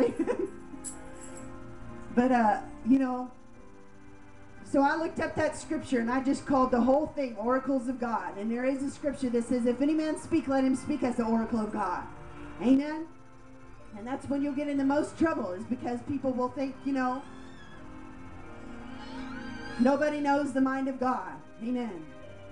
But, you know, so I looked up that scripture and I just called the whole thing Oracles of God. And there is a scripture that says, if any man speak, let him speak as the oracle of God. Amen? And that's when you'll get in the most trouble, is because people will think, you know, nobody knows the mind of God. Amen.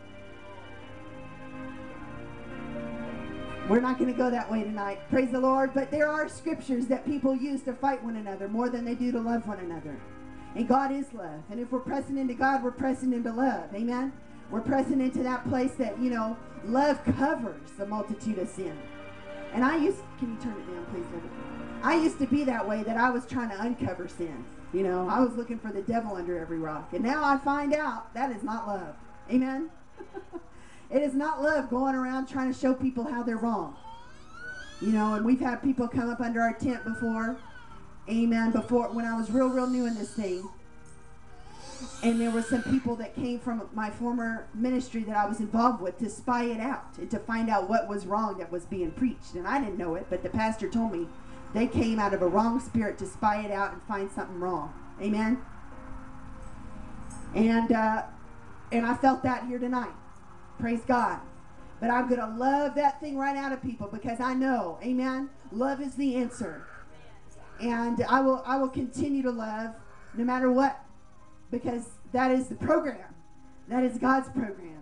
We're not going to go that way tonight. Praise the Lord. But there are scriptures that people use to fight one another more than they do to love one another. And God is love. And if we're pressing into God, we're pressing into love. Amen? We're pressing into that place that, you know, love covers the multitude of sin. And can you turn it down, please, Debbie? I used to be that way, that I was trying to uncover sin. You know, I was looking for the devil under every rock. And now I find out that is not love. Amen? It is not love going around trying to show people how they're wrong. You know, and we've had people come up under our tent before. Amen. Before, when I was real new in this thing. And there were some people that came from my former ministry that I was involved with to spy it out and to find out what was wrong that was being preached. And I didn't know it, but the pastor told me they came out of a wrong spirit to spy it out and find something wrong. Amen. And I felt that here tonight. Praise God. But I'm going to love that thing right out of people, because I know, amen, love is the answer. And I will continue to love no matter what, because that is the program. That is God's program.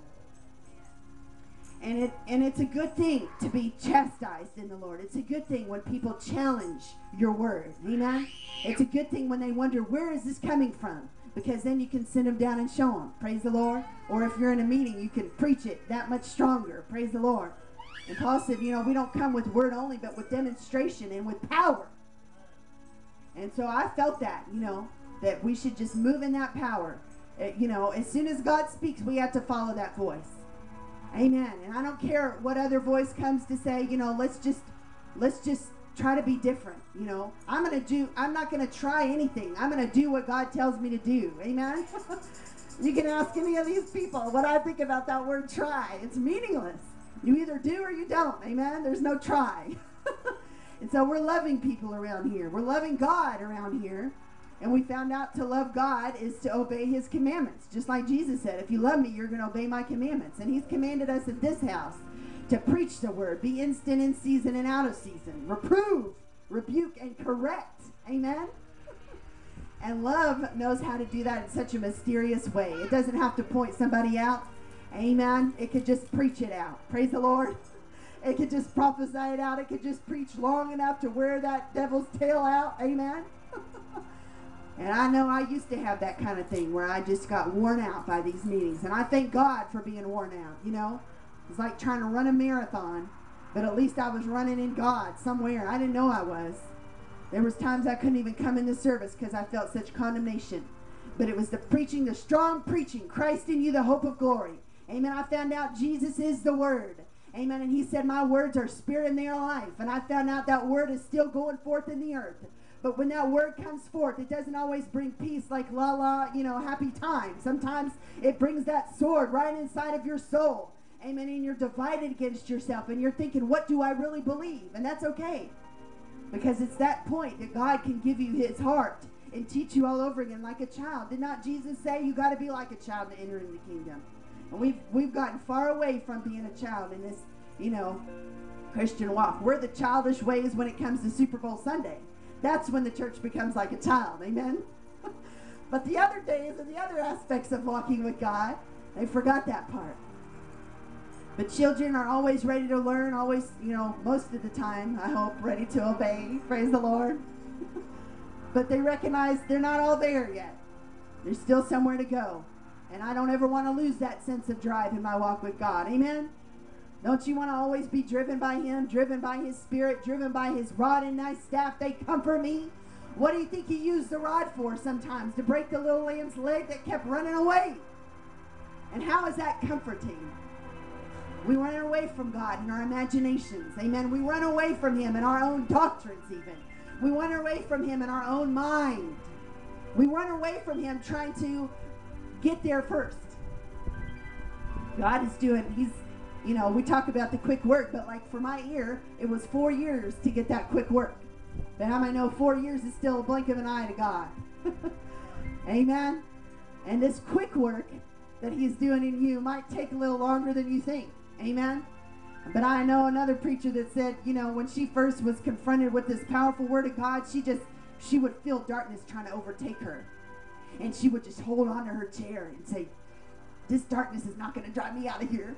And it's a good thing to be chastised in the Lord. It's a good thing when people challenge your word. Amen? It's a good thing when they wonder, where is this coming from? Because then you can send them down and show them. Praise the Lord. Or if you're in a meeting, you can preach it that much stronger. Praise the Lord. And Paul said, you know, we don't come with word only, but with demonstration and with power. And so I felt that, you know. that we should just move in that power. You know, as soon as God speaks, we have to follow that voice. Amen. And I don't care what other voice comes to say, you know, let's just try to be different. You know, I'm not going to try anything. I'm going to do what God tells me to do. Amen. You can ask any of these people what I think about that word try. It's meaningless. You either do or you don't. Amen. There's no try. And so we're loving people around here. We're loving God around here. And we found out to love God is to obey his commandments. Just like Jesus said, if you love me, you're going to obey my commandments. And he's commanded us at this house to preach the word, be instant in season and out of season, reprove, rebuke, and correct. Amen? And love knows how to do that in such a mysterious way. It doesn't have to point somebody out. Amen? It could just preach it out. Praise the Lord. It could just prophesy it out. It could just preach long enough to wear that devil's tail out. Amen? And I know I used to have that kind of thing where I just got worn out by these meetings. And I thank God for being worn out, you know. It's like trying to run a marathon, but at least I was running in God somewhere. I didn't know I was. There was times I couldn't even come into service because I felt such condemnation. But it was the preaching, the strong preaching, Christ in you, the hope of glory. Amen. I found out Jesus is the Word. Amen. And he said, my words are spirit and they are life. And I found out that word is still going forth in the earth. But when that word comes forth, it doesn't always bring peace like you know, happy times. Sometimes it brings that sword right inside of your soul. Amen. And you're divided against yourself. And you're thinking, what do I really believe? And that's okay. Because it's that point that God can give you his heart and teach you all over again like a child. Did not Jesus say you got to be like a child to enter in the kingdom? And we've gotten far away from being a child in this, you know, Christian walk. We're the childish ways when it comes to Super Bowl Sunday. That's when the church becomes like a child. Amen? But the other days and the other aspects of walking with God, they forgot that part. But children are always ready to learn, always, you know, most of the time, I hope, ready to obey. Praise the Lord. But they recognize they're not all there yet. There's still somewhere to go. And I don't ever want to lose that sense of drive in my walk with God. Amen? Don't you want to always be driven by him, driven by his spirit, driven by his rod and nice staff? They comfort me. What do you think he used the rod for sometimes? To break the little lamb's leg that kept running away. And how is that comforting? We run away from God in our imaginations. Amen. We run away from him in our own doctrines even. We run away from him in our own mind. We run away from him trying to get there first. God is doing, you know, we talk about the quick work, but like for my ear, it was 4 years to get that quick work. But how many know 4 years is still a blink of an eye to God? Amen. And this quick work that he's doing in you might take a little longer than you think. Amen. But I know another preacher that said, you know, when she first was confronted with this powerful word of God, she would feel darkness trying to overtake her. And she would just hold on to her chair and say, this darkness is not going to drive me out of here.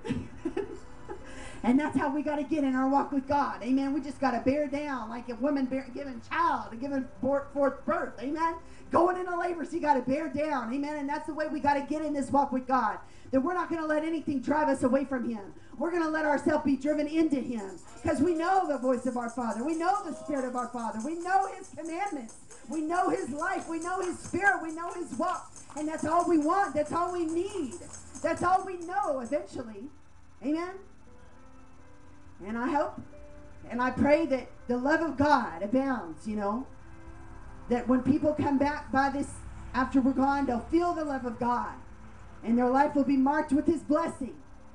And that's how we got to get in our walk with God. Amen. We just got to bear down like a woman giving child and giving forth birth. Amen. Going into labor, so you got to bear down. Amen. And that's the way we got to get in this walk with God. That we're not going to let anything drive us away from him. We're going to let ourselves be driven into him. Because we know the voice of our Father. We know the Spirit of our Father. We know his commandments. We know his life. We know his Spirit. We know his walk. And that's all we want. That's all we need. That's all we know eventually. Amen. And I hope and I pray that the love of God abounds, you know. That when people come back by this after we're gone, they'll feel the love of God. And their life will be marked with his blessing.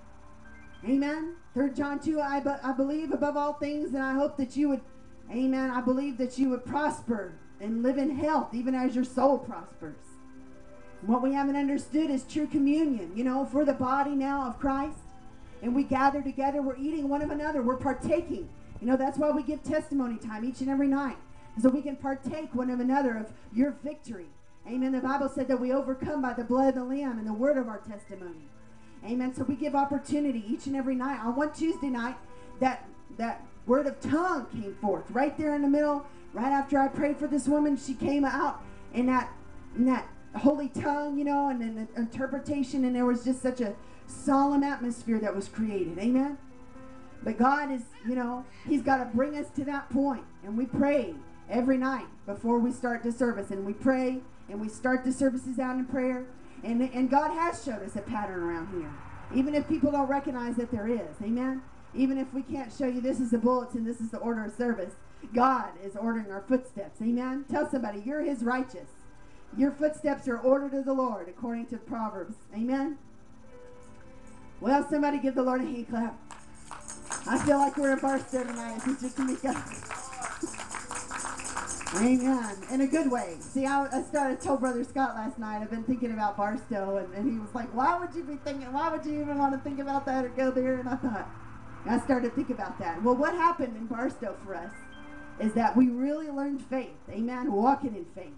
Amen. 3 John 2, I believe above all things, and I hope that you would, amen, I believe that you would prosper and live in health, even as your soul prospers. What we haven't understood is true communion. You know, if we're the body now of Christ, and we gather together, we're eating one of another, we're partaking. You know, that's why we give testimony time each and every night, so we can partake one of another of your victory. Amen. The Bible said that we overcome by the blood of the Lamb and the word of our testimony. Amen. So we give opportunity each and every night. On one Tuesday night, that word of tongue came forth right there in the middle. Right after I prayed for this woman, she came out in that holy tongue, you know, and an interpretation, and there was just such a solemn atmosphere that was created. Amen. But God is, you know, he's got to bring us to that point, and we pray every night before we start the service, and we pray and we start the services out in prayer. And God has showed us a pattern around here. Even if people don't recognize that there is. Amen? Even if we can't show you this is the bulletin, this is the order of service, God is ordering our footsteps. Amen? Tell somebody, you're his righteous. Your footsteps are ordered of the Lord, according to Proverbs. Amen? Well, somebody give the Lord a hand clap. I feel like we're in Barstow tonight, Sister Tamika. Amen. In a good way. See, I told Brother Scott last night, I've been thinking about Barstow, and he was like, why would you even want to think about that or go there? And I started to think about that. Well, what happened in Barstow for us is that we really learned faith. Amen. Walking in faith.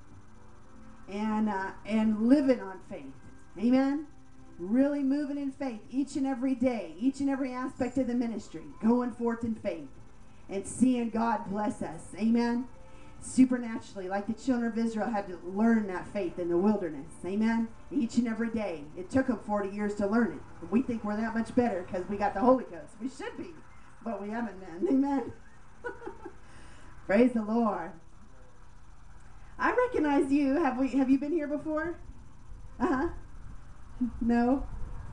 And living on faith. Amen. Really moving in faith each and every day, each and every aspect of the ministry, going forth in faith and seeing God bless us. Amen. Supernaturally, like the children of Israel had to learn that faith in the wilderness. Amen. Each and every day. It took them 40 years to learn it. We think we're that much better because we got the Holy Ghost. We should be, but we haven't been. Amen. Praise the Lord. I recognize you. Have you been here before? Uh-huh. No?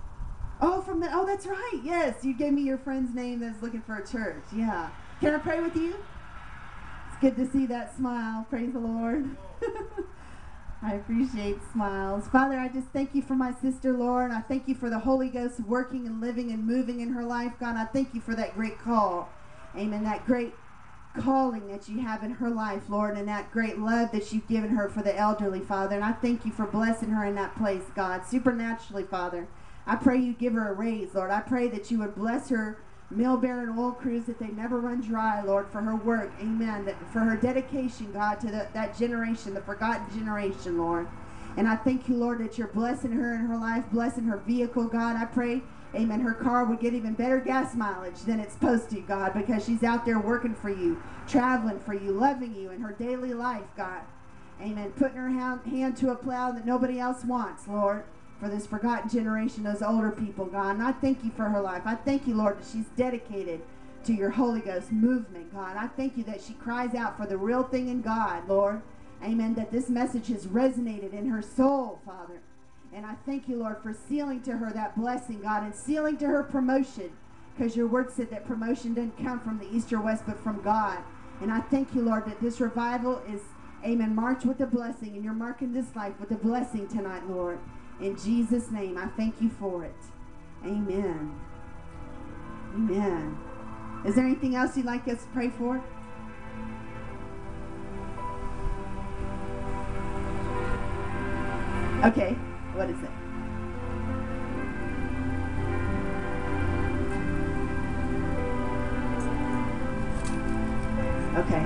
Oh, that's right. Yes, you gave me your friend's name that's looking for a church. Yeah. Can I pray with you? It's good to see that smile. Praise the Lord. I appreciate smiles. Father, I just thank you for my sister, Lord. I thank you for the Holy Ghost working and living and moving in her life. God, I thank you for that great call. Amen. That great calling that you have in her life, Lord, and that great love that you've given her for the elderly, Father. And I thank you for blessing her in that place, God, supernaturally, Father. I pray you give her a raise, Lord. I pray that you would bless her meal bearing oil crews, that they never run dry, Lord, for her work. Amen. For her dedication, God, to that generation, the forgotten generation, Lord. And I thank you, Lord, that you're blessing her in her life, blessing her vehicle, God. I pray, amen, her car would get even better gas mileage than it's supposed to, God, because she's out there working for you, traveling for you, loving you in her daily life, God. Amen. Putting her hand to a plow that nobody else wants, Lord, for this forgotten generation, those older people, God. And I thank you for her life. I thank you, Lord, that she's dedicated to your Holy Ghost movement, God. I thank you that she cries out for the real thing in God, Lord. Amen. That this message has resonated in her soul, Father. And I thank you, Lord, for sealing to her that blessing, God, and sealing to her promotion, because your word said that promotion didn't come from the east or west, but from God. And I thank you, Lord, that this revival is, amen, marked with a blessing, and you're marking this life with a blessing tonight, Lord. In Jesus' name, I thank you for it. Amen. Amen. Is there anything else you'd like us to pray for? Okay. What is it? Okay.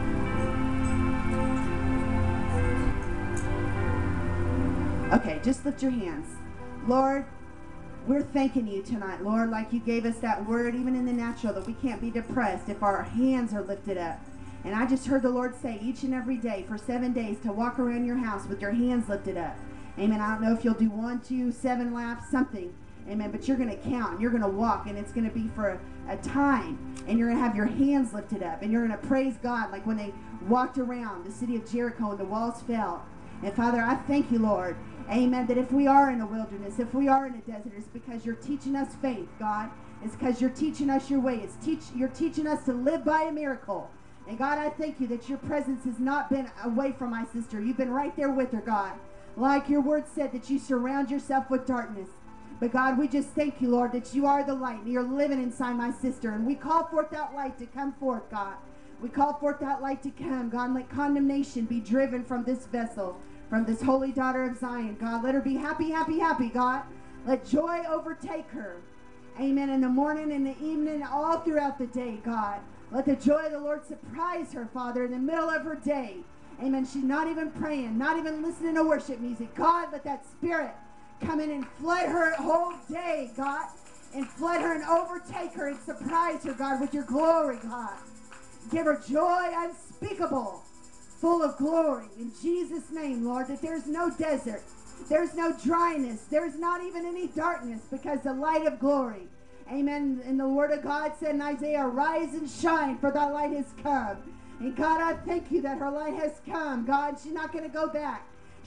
Okay, just lift your hands. Lord, we're thanking you tonight, Lord, like you gave us that word, even in the natural, that we can't be depressed if our hands are lifted up. And I just heard the Lord say each and every day for 7 days to walk around your house with your hands lifted up. Amen. I don't know if you'll do 1, 2, 7 laps, something. Amen. But you're going to count, and you're going to walk, and it's going to be for a time. And you're going to have your hands lifted up, and you're going to praise God like when they walked around the city of Jericho and the walls fell. And Father, I thank you, Lord. Amen. That if we are in a wilderness, if we are in a desert, it's because you're teaching us faith, God. It's because you're teaching us your way. You're teaching us to live by a miracle. And God, I thank you that your presence has not been away from my sister. You've been right there with her, God. Like your word said, that you surround yourself with darkness. But God, we just thank you, Lord, that you are the light, and you're living inside my sister. And we call forth that light to come forth, God. We call forth that light to come, God. Let condemnation be driven from this vessel, from this holy daughter of Zion, God. Let her be happy, happy, happy, God. Let joy overtake her. Amen. In the morning, in the evening, all throughout the day, God. Let the joy of the Lord surprise her, Father, in the middle of her day. Amen. She's not even praying, not even listening to worship music. God, let that spirit come in and flood her whole day, God. And flood her and overtake her and surprise her, God, with your glory, God. Give her joy unspeakable, full of glory. In Jesus' name, Lord, that there's no desert. There's no dryness. There's not even any darkness, because the light of glory. Amen. And the word of God said in Isaiah, "Rise and shine, for thy light has come." And God, I thank you that her light has come. God, she's not going to go back.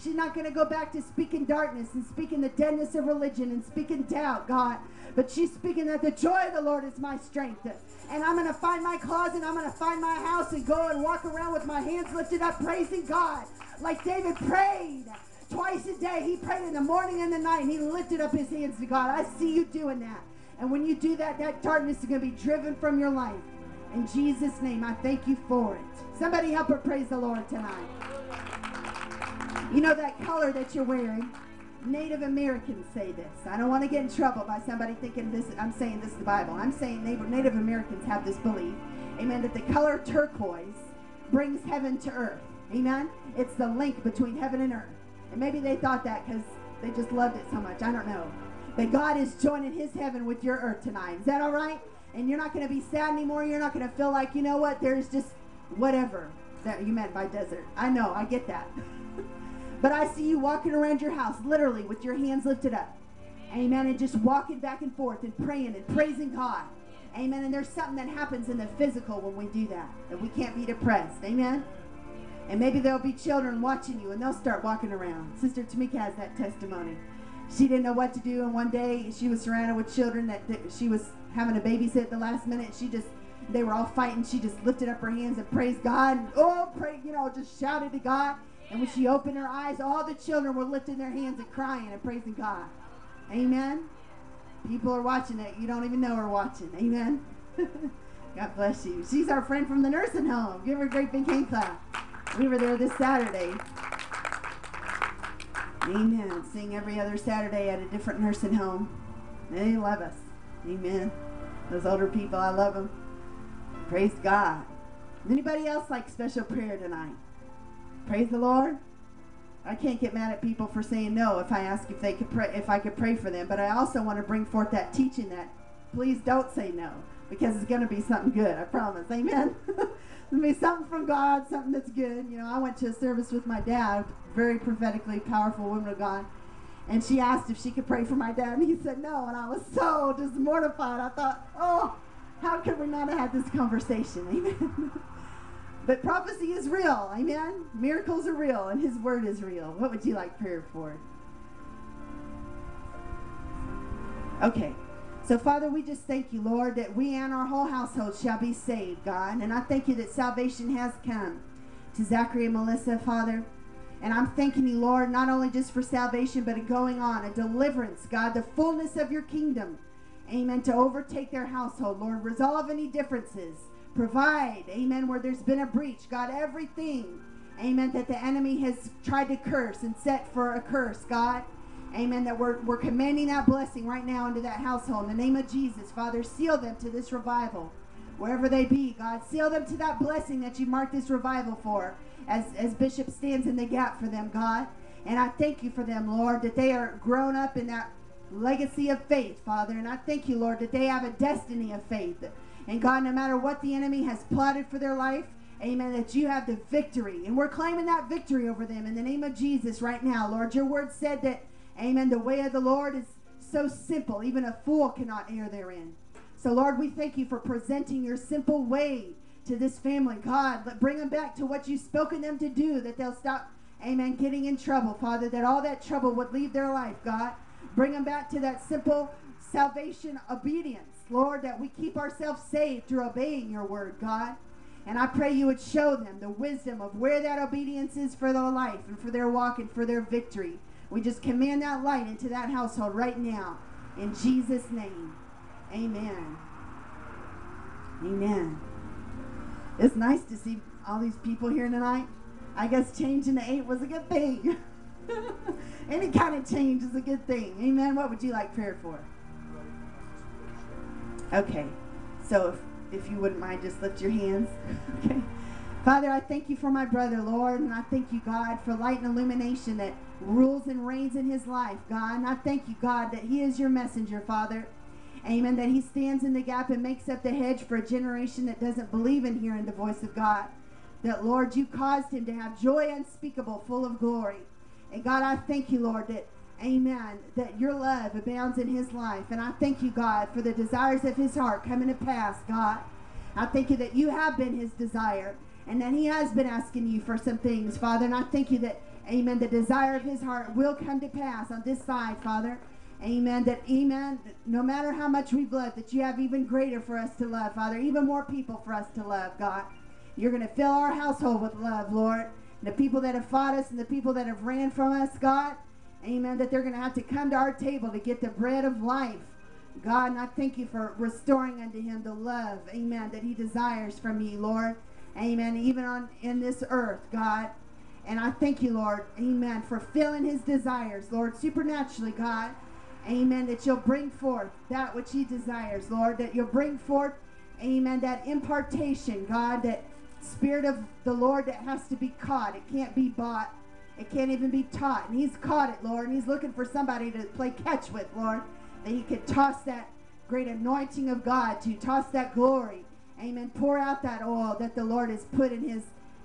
She's not going to go back to speaking darkness and speaking the deadness of religion and speaking doubt, God. But she's speaking that the joy of the Lord is my strength. And I'm going to find my closet, I'm going to find my house and go and walk around with my hands lifted up, praising God. Like David prayed twice a day. He prayed in the morning and the night, and he lifted up his hands to God. I see you doing that. And when you do that, that darkness is going to be driven from your life. In Jesus' name, I thank you for it. Somebody help her praise the Lord tonight. You know that color that you're wearing? Native Americans say this. I don't want to get in trouble by somebody thinking this. I'm saying this is the Bible. I'm saying Native Americans have this belief, amen, that the color turquoise brings heaven to earth. Amen? It's the link between heaven and earth. And maybe they thought that because they just loved it so much. I don't know. But God is joining his heaven with your earth tonight. Is that all right? And you're not going to be sad anymore. You're not going to feel like, you know what, there's just whatever that you meant by desert. I know. I get that. But I see you walking around your house, literally, with your hands lifted up. Amen. And just walking back and forth and praying and praising God. Amen. And there's something that happens in the physical when we do that we can't be depressed. Amen. And maybe there'll be children watching you, and they'll start walking around. Sister Tamika has that testimony. She didn't know what to do, and one day she was surrounded with children that she was having to babysit at the last minute. They were all fighting. She just lifted up her hands and praised God. And just shouted to God. And when she opened her eyes, all the children were lifting their hands and crying and praising God. Amen. People are watching it. You don't even know are watching. Amen. God bless you. She's our friend from the nursing home. Give her a great big hand clap. We were there this Saturday. Amen. Sing every other Saturday at a different nursing home. They love us. Amen. Those older people, I love them. Praise God. Anybody else like special prayer tonight? Praise the Lord. I can't get mad at people for saying no if I ask if they could pray, if I could pray for them. But I also want to bring forth that teaching that please don't say no, because it's going to be something good. I promise. Amen. It'll be something from God, something that's good. You know, I went to a service with my dad, very prophetically powerful woman of God, and she asked if she could pray for my dad, and he said no, and I was so just mortified. I thought, oh, how could we not have had this conversation? Amen. But prophecy is real, amen? Miracles are real, and his word is real. What would you like prayer for? Okay. So, Father, we just thank you, Lord, that we and our whole household shall be saved, God. And I thank you that salvation has come to Zachary and Melissa, Father. And I'm thanking you, Lord, not only just for salvation, but a going on, a deliverance, God, the fullness of your kingdom, amen, to overtake their household, Lord. Resolve any differences. Provide, amen, where there's been a breach. God, everything, amen, that the enemy has tried to curse and set for a curse, God, amen, that we're commanding that blessing right now into that household. In the name of Jesus, Father, seal them to this revival, wherever they be, God. Seal them to that blessing that you marked this revival for, as Bishop stands in the gap for them, God. And I thank you for them, Lord, that they are grown up in that legacy of faith, Father. And I thank you, Lord, that they have a destiny of faith. And God, no matter what the enemy has plotted for their life, amen, that you have the victory. And we're claiming that victory over them in the name of Jesus right now, Lord. Your word said that, amen, the way of the Lord is so simple, even a fool cannot err therein. So, Lord, we thank you for presenting your simple way to this family. God, bring them back to what you've spoken them to do, that they'll stop, amen, getting in trouble, Father, that all that trouble would leave their life, God. Bring them back to that simple salvation obedience, Lord, that we keep ourselves saved through obeying your word, God. And I pray you would show them the wisdom of where that obedience is for their life and for their walk and for their victory. We just command that light into that household right now. In Jesus' name, amen. Amen. It's nice to see all these people here tonight. I guess changing to 8 was a good thing. Any kind of change is a good thing. Amen. What would you like prayer for? Okay, so if you wouldn't mind, just lift your hands. Okay. Father, I thank you for my brother, Lord, and I thank you, God, for light and illumination that rules and reigns in his life, God. And I thank you, God, that he is your messenger, Father. Amen, that he stands in the gap and makes up the hedge for a generation that doesn't believe in hearing the voice of God. That, Lord, you caused him to have joy unspeakable, full of glory. And God, I thank you, Lord, that amen, that your love abounds in his life. And I thank you, God, for the desires of his heart coming to pass, God. I thank you that you have been his desire and that he has been asking you for some things, Father. And I thank you that amen, the desire of his heart will come to pass on this side, Father. Amen. That no matter how much we've loved, that you have even greater for us to love, Father. Even more people for us to love, God. You're going to fill our household with love, Lord. The people that have fought us and the people that have ran from us, God. Amen. That they're going to have to come to our table to get the bread of life. God, and I thank you for restoring unto him the love, amen, that he desires from you, Lord. Amen. Even in this earth, God. And I thank you, Lord, amen, for filling his desires, Lord, supernaturally, God. Amen, that you'll bring forth that which he desires, Lord, that you'll bring forth, amen, that impartation, God, that Spirit of the Lord that has to be caught. It can't be bought. It can't even be taught. And he's caught it, Lord, and he's looking for somebody to play catch with, Lord, that he could toss that great anointing of God to, toss that glory, amen, pour out that oil that the Lord has put in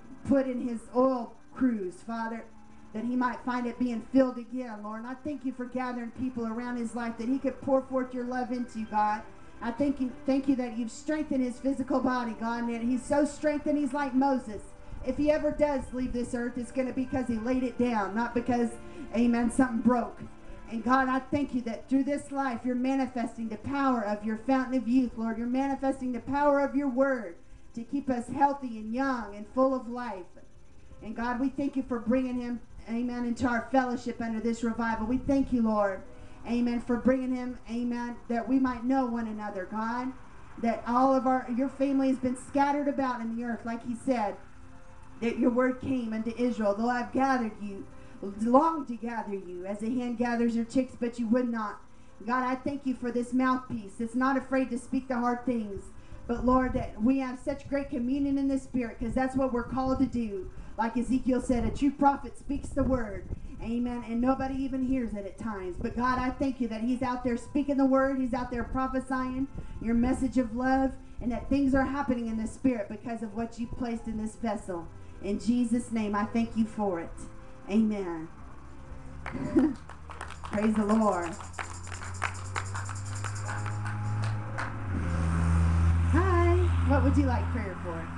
his oil cruise, Father, that he might find it being filled again, Lord. And I thank you for gathering people around his life that he could pour forth your love into, God. I thank you that you've strengthened his physical body, God, and that he's so strengthened he's like Moses. If he ever does leave this earth, it's going to be because he laid it down, not because, amen, something broke. And God, I thank you that through this life you're manifesting the power of your fountain of youth, Lord. You're manifesting the power of your word to keep us healthy and young and full of life. And God, we thank you for bringing him, amen, into our fellowship under this revival. We thank you, Lord, amen, for bringing him, amen, that we might know one another, God, that all of your family has been scattered about in the earth, like he said, that your word came unto Israel. Though I've gathered you, longed to gather you, as a hen gathers her chicks, but you would not. God, I thank you for this mouthpiece that's not afraid to speak the hard things. But Lord, that we have such great communion in the Spirit, because that's what we're called to do. Like Ezekiel said, a true prophet speaks the word. Amen. And nobody even hears it at times. But God, I thank you that he's out there speaking the word. He's out there prophesying your message of love, and that things are happening in the Spirit because of what you placed in this vessel. In Jesus' name, I thank you for it. Amen. Praise the Lord. Hi. What would you like prayer for?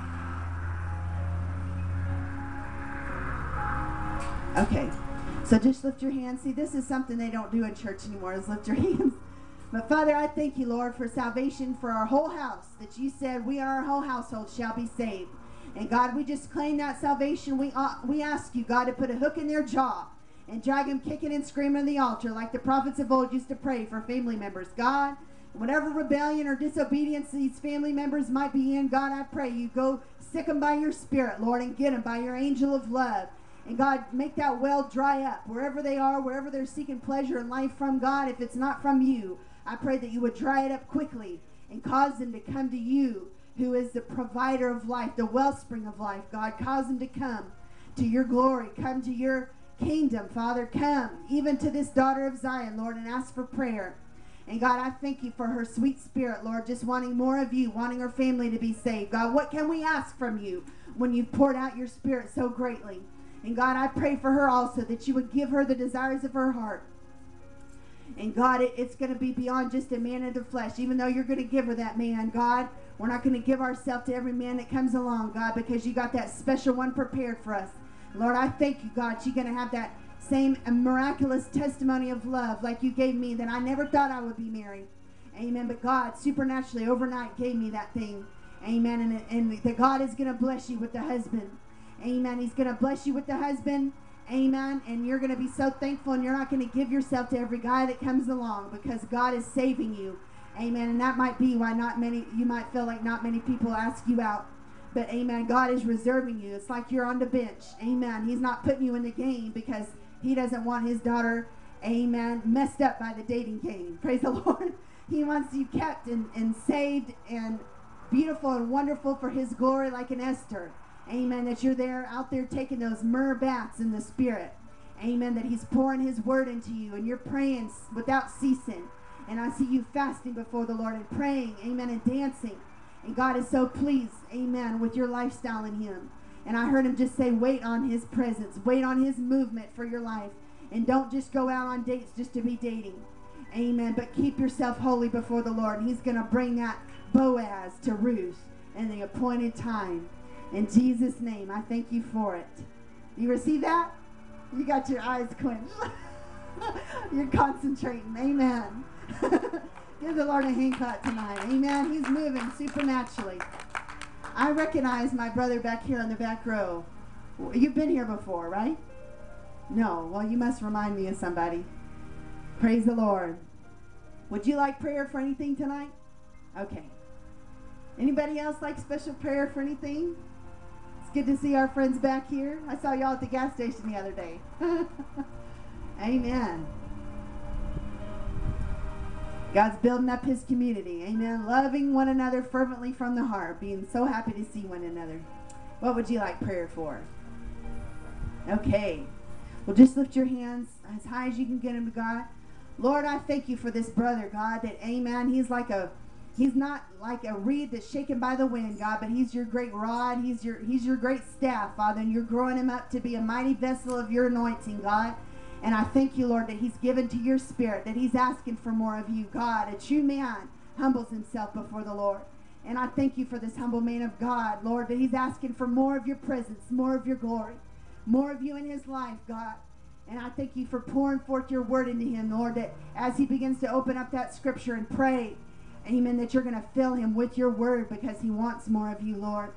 Okay. So just lift your hands. See, this is something they don't do in church anymore, is lift your hands. But Father, I thank you, Lord, for salvation for our whole house, that you said we and our whole household shall be saved. And God, we just claim that salvation. We ask you, God, to put a hook in their jaw and drag them kicking and screaming on the altar like the prophets of old used to pray for family members. God, whatever rebellion or disobedience these family members might be in, God, I pray you go sick them by your Spirit, Lord, and get them by your angel of love. And God, make that well dry up wherever they are, wherever they're seeking pleasure in life from, God. If it's not from you, I pray that you would dry it up quickly and cause them to come to you, who is the provider of life, the wellspring of life. God, cause them to come to your glory, come to your kingdom, Father. Come even to this daughter of Zion, Lord, and ask for prayer. And God, I thank you for her sweet spirit, Lord, just wanting more of you, wanting her family to be saved. God, what can we ask from you when you've poured out your Spirit so greatly? And God, I pray for her also, that you would give her the desires of her heart. And God, it's going to be beyond just a man of the flesh. Even though you're going to give her that man, God, we're not going to give ourselves to every man that comes along, God, because you got that special one prepared for us. Lord, I thank you, God, she's going to have that same miraculous testimony of love like you gave me, that I never thought I would be married. Amen. But God, supernaturally, overnight, gave me that thing. Amen. And that God is going to bless you with the husband. Amen. He's going to bless you with the husband. Amen. And you're going to be so thankful, and you're not going to give yourself to every guy that comes along, because God is saving you. Amen. And that might be why you might feel like not many people ask you out. But amen, God is reserving you. It's like you're on the bench. Amen. He's not putting you in the game because he doesn't want his daughter, amen, messed up by the dating game. Praise the Lord. He wants you kept and saved and beautiful and wonderful for his glory, like an Esther. Amen. That you're there, out there taking those myrrh baths in the Spirit. Amen. That he's pouring his word into you, and you're praying without ceasing. And I see you fasting before the Lord and praying, amen, and dancing. And God is so pleased, amen, with your lifestyle in him. And I heard him just say, wait on his presence. Wait on his movement for your life. And don't just go out on dates just to be dating. Amen. But keep yourself holy before the Lord. And he's going to bring that Boaz to Ruth in the appointed time. In Jesus' name, I thank you for it. You receive that? You got your eyes quenched. You're concentrating. Amen. Give the Lord a hand clap tonight. Amen. He's moving supernaturally. I recognize my brother back here on the back row. You've been here before, right? No. Well, you must remind me of somebody. Praise the Lord. Would you like prayer for anything tonight? Okay. Anybody else like special prayer for anything? It's good to see our friends back here. I saw y'all at the gas station the other day. Amen. God's building up his community. Amen. Loving one another fervently from the heart. Being so happy to see one another. What would you like prayer for? Okay. Well, just lift your hands as high as you can get them to God. Lord, I thank you for this brother, God, that, amen, he's not like a reed that's shaken by the wind, God, but he's your great rod. He's your great staff, Father, and you're growing him up to be a mighty vessel of your anointing, God. And I thank you, Lord, that he's given to your spirit, that he's asking for more of you, God. A true man humbles himself before the Lord. And I thank you for this humble man of God, Lord, that he's asking for more of your presence, more of your glory, more of you in his life, God. And I thank you for pouring forth your word into him, Lord, that as he begins to open up that scripture and pray, amen, that you're going to fill him with your word because he wants more of you, Lord.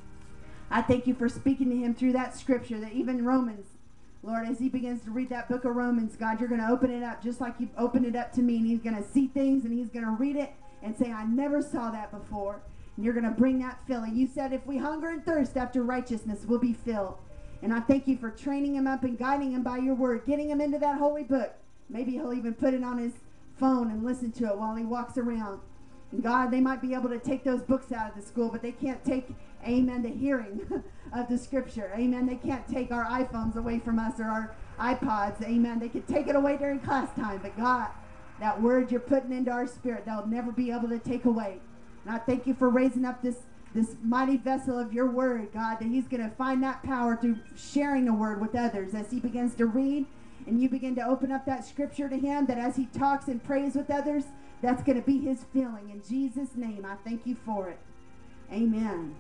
I thank you for speaking to him through that scripture, that even Romans, Lord, as he begins to read that book of Romans, God, you're going to open it up just like you opened it up to me, and he's going to see things, and he's going to read it and say, I never saw that before. And you're going to bring that filling. You said if we hunger and thirst after righteousness, we'll be filled. And I thank you for training him up and guiding him by your word, getting him into that holy book. Maybe he'll even put it on his phone and listen to it while he walks around. And God, they might be able to take those books out of the school, but they can't take, amen, the hearing of the scripture. Amen. They can't take our iPhones away from us or our iPods. Amen. They could take it away during class time, but God, that word you're putting into our spirit, they'll never be able to take away. And I thank you for raising up this mighty vessel of your word, God, that he's going to find that power through sharing the word with others as he begins to read and you begin to open up that scripture to him, that as he talks and prays with others, that's going to be his feeling. In Jesus' name, I thank you for it. Amen.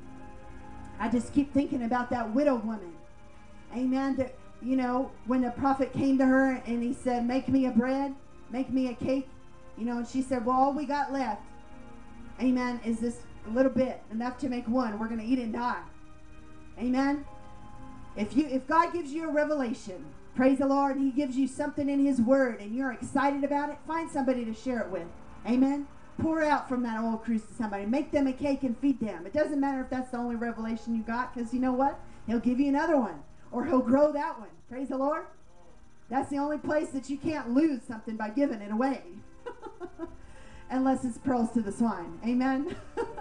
I just keep thinking about that widow woman. Amen. That, you know, when the prophet came to her and he said, make me a bread, make me a cake, you know, and she said, well, all we got left, amen, is this little bit, enough to make one. We're going to eat and die. Amen. If God gives you a revelation, praise the Lord, he gives you something in his word and you're excited about it, find somebody to share it with. Amen. Pour out from that old cruise to somebody. Make them a cake and feed them. It doesn't matter if that's the only revelation you got, because you know what? He'll give you another one, or he'll grow that one. Praise the Lord. That's the only place that you can't lose something by giving it away. Unless it's pearls to the swine. Amen.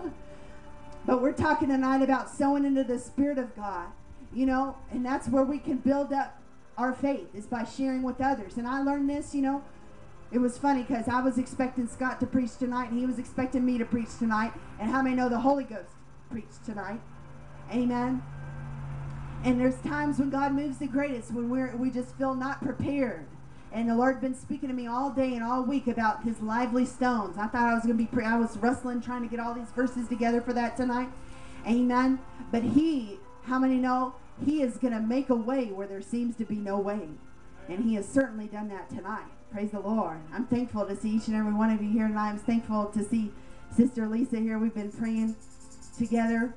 But we're talking tonight about sowing into the Spirit of God. You know, and that's where we can build up our faith, is by sharing with others. And I learned this, you know, it was funny because I was expecting Scott to preach tonight and he was expecting me to preach tonight. And how many know the Holy Ghost preached tonight? Amen. And there's times when God moves the greatest, when we just feel not prepared. And the Lord been speaking to me all day and all week about his lively stones. I thought I was going to be, I was wrestling trying to get all these verses together for that tonight. Amen. But how many know he is going to make a way where there seems to be no way? And he has certainly done that tonight. Praise the Lord. I'm thankful to see each and every one of you here tonight. I'm thankful to see Sister Lisa here. We've been praying together.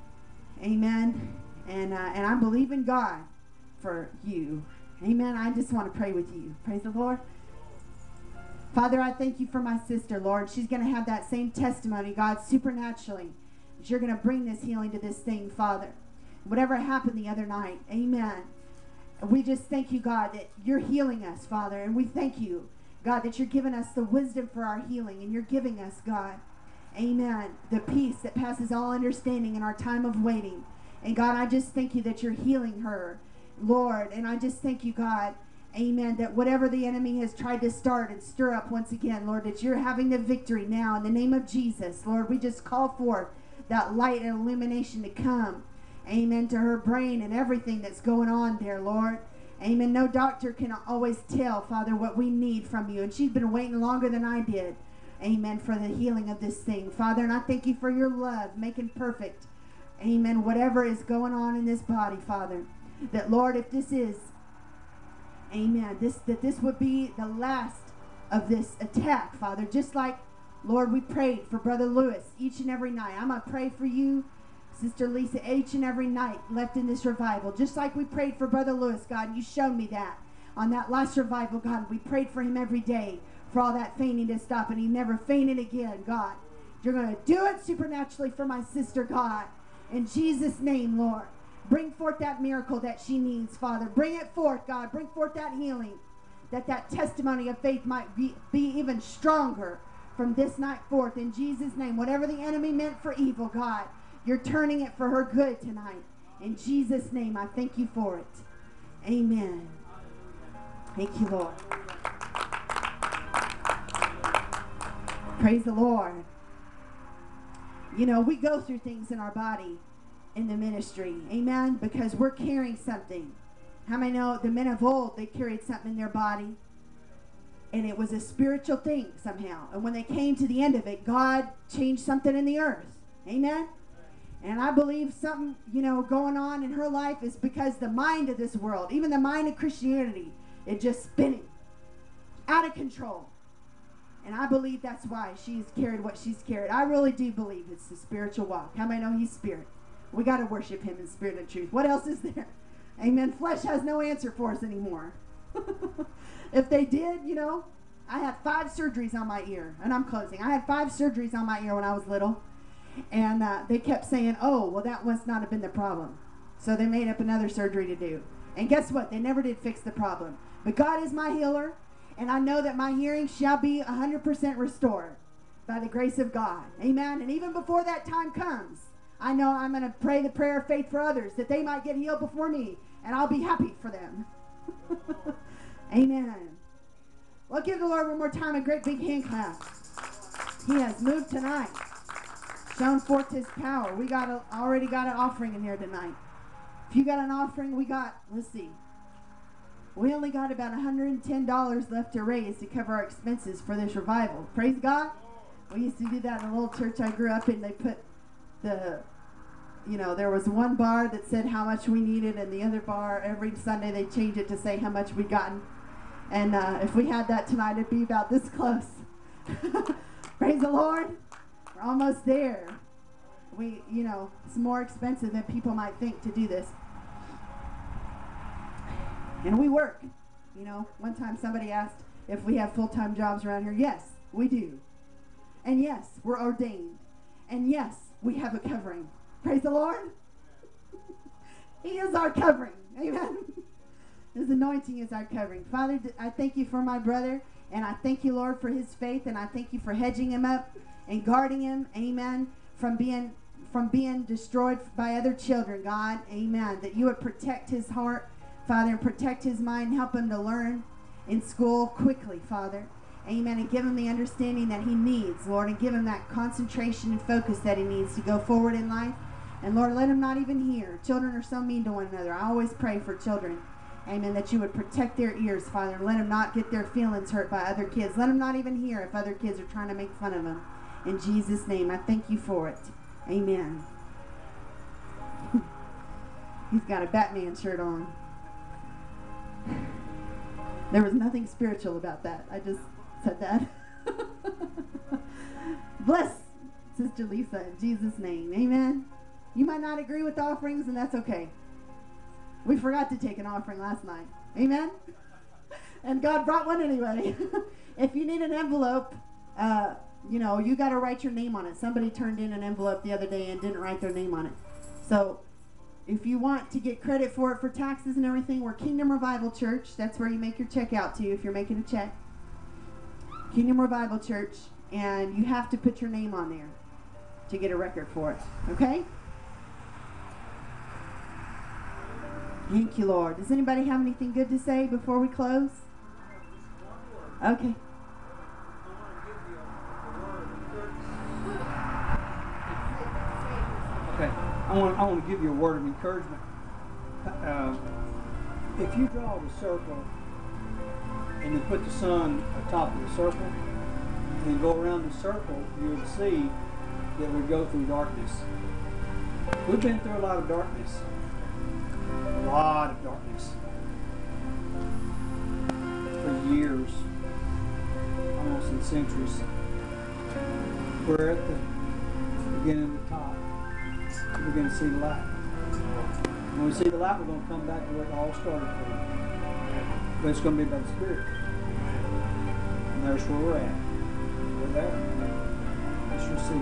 Amen. And I believe in God for you. Amen. I just want to pray with you. Praise the Lord. Father, I thank you for my sister, Lord. She's going to have that same testimony, God, supernaturally, that you're going to bring this healing to this thing, Father. Whatever happened the other night. Amen. We just thank you, God, that you're healing us, Father. And we thank you, God, that you're giving us the wisdom for our healing. And you're giving us, God, amen, the peace that passes all understanding in our time of waiting. And God, I just thank you that you're healing her, Lord. And I just thank you, God, amen, that whatever the enemy has tried to start and stir up once again, Lord, that you're having the victory now in the name of Jesus. Lord, we just call forth that light and illumination to come. Amen, to her brain and everything that's going on there, Lord. Amen. No doctor can always tell, Father, what we need from you. And she's been waiting longer than I did. Amen, for the healing of this thing, Father. And I thank you for your love, making perfect. Amen. Whatever is going on in this body, Father. That, Lord, if this is Amen. That this would be the last of this attack, Father. Just like, Lord, we prayed for Brother Lewis each and every night. I'm going to pray for you, Sister Lisa, each and every night left in this revival. Just like we prayed for Brother Lewis, God, you showed me that. On that last revival, God, we prayed for him every day for all that fainting to stop, and he never fainted again, God. You're going to do it supernaturally for my sister, God. In Jesus' name, Lord. Bring forth that miracle that she needs, Father. Bring it forth, God. Bring forth that healing. That testimony of faith might be even stronger from this night forth. In Jesus' name, whatever the enemy meant for evil, God, you're turning it for her good tonight. In Jesus' name, I thank you for it. Amen. Thank you, Lord. Praise the Lord. You know, we go through things in our body in the ministry. Amen? Because we're carrying something. How many know the men of old, they carried something in their body, and it was a spiritual thing somehow. And when they came to the end of it, God changed something in the earth. Amen? And I believe something, you know, going on in her life is because the mind of this world, even the mind of Christianity, is just spinning out of control. And I believe that's why she's carried what she's carried. I really do believe it's the spiritual walk. How many know he's spirit? We got to worship him in spirit and truth. What else is there? Amen. Flesh has no answer for us anymore. If they did, you know, I had 5 surgeries on my ear. And I'm closing. I had 5 surgeries on my ear when I was little. And they kept saying, oh, well, that must not have been the problem. So they made up another surgery to do. And guess what? They never did fix the problem. But God is my healer. And I know that my hearing shall be 100% restored by the grace of God. Amen. And even before that time comes, I know I'm going to pray the prayer of faith for others, that they might get healed before me. And I'll be happy for them. Amen. Well, give the Lord one more time a great big hand clap. He has moved tonight. Shown forth his power. We already got an offering in here tonight. If you got an offering, we only got about $110 left to raise to cover our expenses for this revival. Praise God. We used to do that in a little church I grew up in. They put there was one bar that said how much we needed, and the other bar, every Sunday they change it to say how much we'd gotten. And if we had that tonight, it'd be about this close. Praise the Lord. We're almost there. It's more expensive than people might think to do this. And we work. One time somebody asked if we have full-time jobs around here. Yes, we do. And yes, we're ordained. And yes, we have a covering. Praise the Lord. He is our covering. Amen. His anointing is our covering. Father, I thank you for my brother, and I thank you, Lord, for his faith, and I thank you for hedging him up and guarding him, amen, from being destroyed by other children, God, amen, that you would protect his heart, Father, and protect his mind, help him to learn in school quickly, Father, amen, and give him the understanding that he needs, Lord, and give him that concentration and focus that he needs to go forward in life. And Lord, let him not even hear. Children are so mean to one another. I always pray for children, amen, that you would protect their ears, Father, and let them not get their feelings hurt by other kids. Let them not even hear if other kids are trying to make fun of them. In Jesus' name, I thank you for it. Amen. He's got a Batman shirt on. There was nothing spiritual about that. I just said that. Bless Sister Lisa in Jesus' name. Amen. You might not agree with the offerings, and that's okay. We forgot to take an offering last night. Amen? And God brought one anyway. If you need an envelope, you got to write your name on it. Somebody turned in an envelope the other day and didn't write their name on it. So if you want to get credit for it for taxes and everything, we're Kingdom Revival Church. That's where you make your check out to if you're making a check. Kingdom Revival Church. And you have to put your name on there to get a record for it. Okay? Thank you, Lord. Does anybody have anything good to say before we close? Okay. Okay. I want to give you a word of encouragement. If you draw the circle and you put the sun atop of the circle and go around the circle, you would see that we go through darkness. We've been through a lot of darkness. A lot of darkness. for years, almost in centuries. We're at the beginning of the top. We're going to see the light. When we see the light, we're going to come back to where it all started from. But it's going to be by the Spirit. And there's where we're at. We're there. Let's receive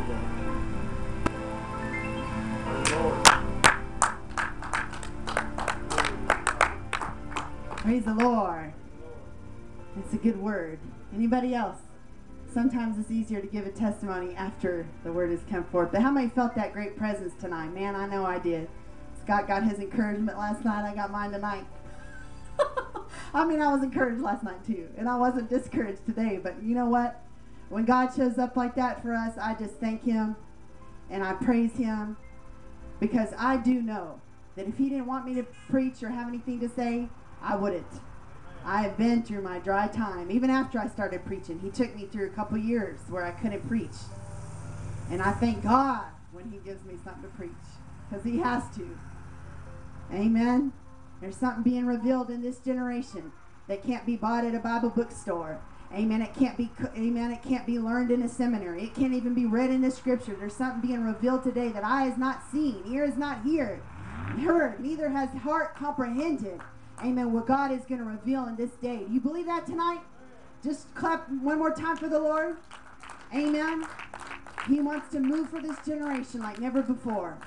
that. Praise the Lord. It's a good word. Anybody else? Sometimes it's easier to give a testimony after the word has come forth. But how many felt that great presence tonight? Man, I know I did. Scott got his encouragement last night. I got mine tonight. I mean, I was encouraged last night too. And I wasn't discouraged today. But you know what? When God shows up like that for us, I just thank him and I praise him. Because I do know that if he didn't want me to preach or have anything to say, I wouldn't. I have been through my dry time. Even after I started preaching, he took me through a couple years where I couldn't preach. And I thank God when he gives me something to preach. Because he has to. Amen. There's something being revealed in this generation that can't be bought at a Bible bookstore. Amen. It can't be learned in a seminary. It can't even be read in the scripture. There's something being revealed today that eye has not seen, ear has not heard, neither has heart comprehended. Amen. What God is going to reveal in this day. Do you believe that tonight? Just clap one more time for the Lord. Amen. He wants to move for this generation like never before.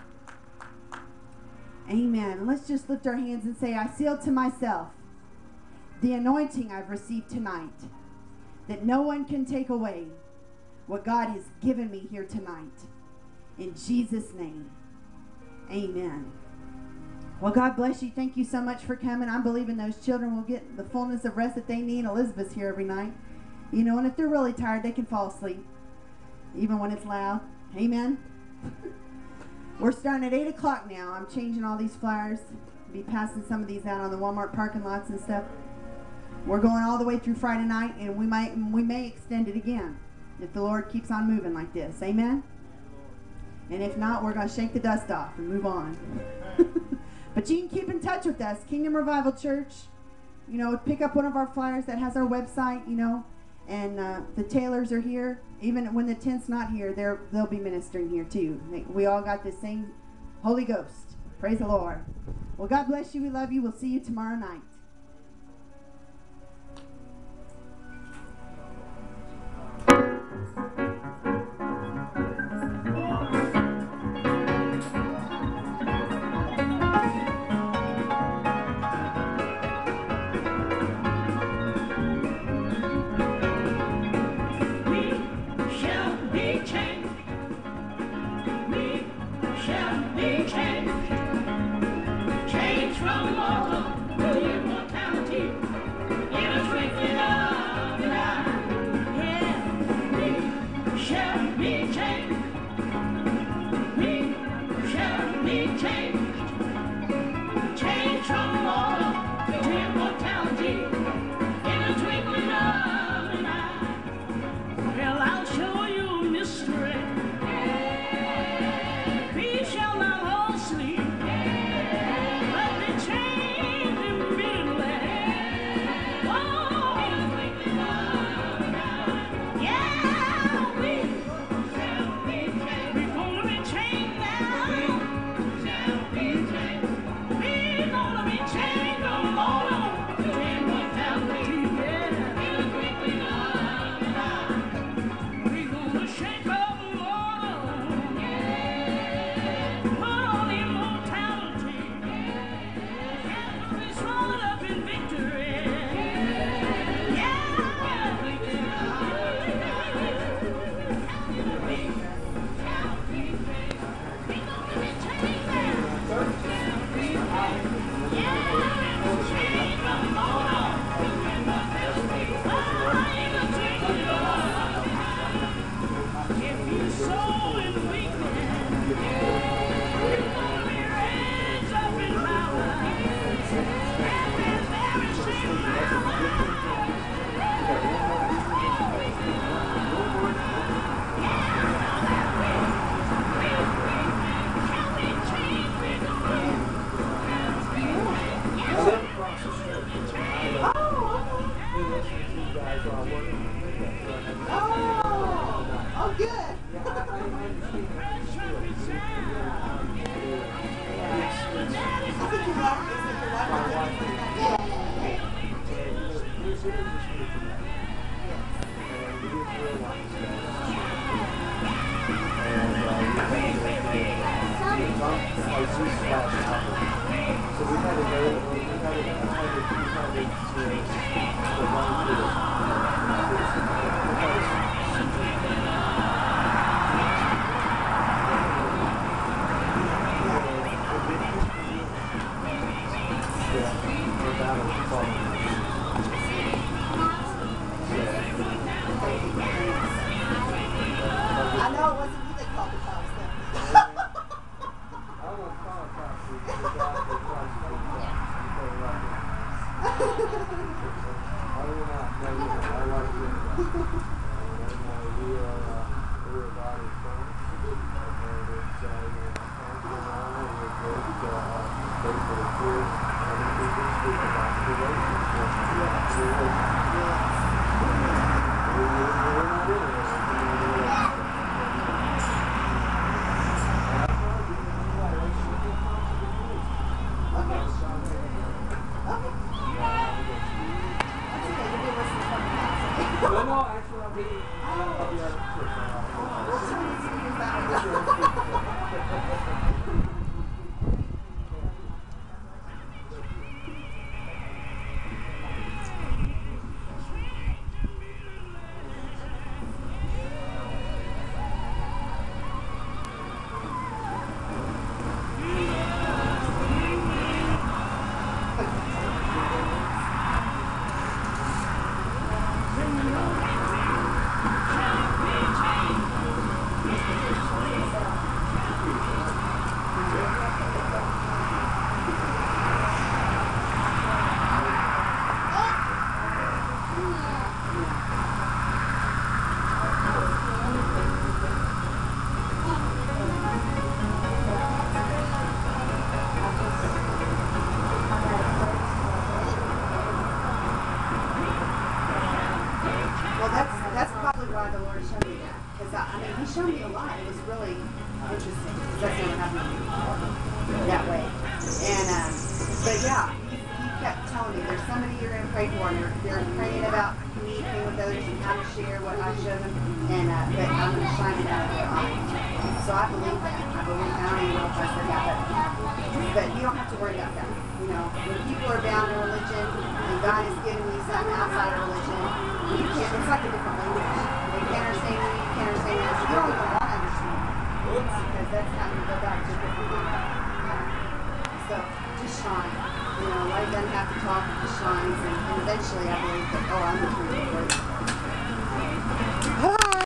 Amen. Let's just lift our hands and say, I seal to myself the anointing I've received tonight, that no one can take away what God has given me here tonight. In Jesus' name, amen. Well, God bless you. Thank you so much for coming. I'm believing those children will get the fullness of rest that they need. Elizabeth's here every night. You know, and if they're really tired, they can fall asleep, even when it's loud. Amen. We're starting at 8 o'clock now. I'm changing all these flyers. I'll be passing some of these out on the Walmart parking lots and stuff. We're going all the way through Friday night, and we may extend it again if the Lord keeps on moving like this. Amen? And if not, we're going to shake the dust off and move on. But you can keep in touch with us, Kingdom Revival Church. You know, pick up one of our flyers that has our website, you know, and the Taylors are here. Even when the tent's not here, they'll be ministering here too. We all got the same Holy Ghost. Praise the Lord. Well, God bless you. We love you. We'll see you tomorrow night. We're gonna be changed now. course, it is a spiritual battle. And we just realize that it's a spiritual battle. And we had to so we had to go, we had to run through I know it wasn't you that called the cops then. I won't call it cops. The gospel of Christ knows that. I will not. No, I like you. We are a body of Christ. And it's, we're good. Those that are here, and we can speak about the relationship. We're not interested. No, actually, I'll be out of That's probably why the Lord showed me that. Because He showed me a lot. It was really interesting. Because that's never happened to me before that way. And but yeah, He kept telling me there's somebody you're going to pray for, and they're praying about communicating with others and how to share what I showed them. And but I'm going to shine it out of their eyes. So I believe that. I believe. I don't even know if I said that, but you don't have to worry about that. You know, when people are bound to religion and God is giving you something outside of religion, you can't, it's like a different language. They can't understand you, you can't understand them. You don't even want to understand them. Because that's how you go back to a different language. So just shine. You know, light doesn't have to talk, it just shines. And eventually I believe that, oh, I'm the true Lord.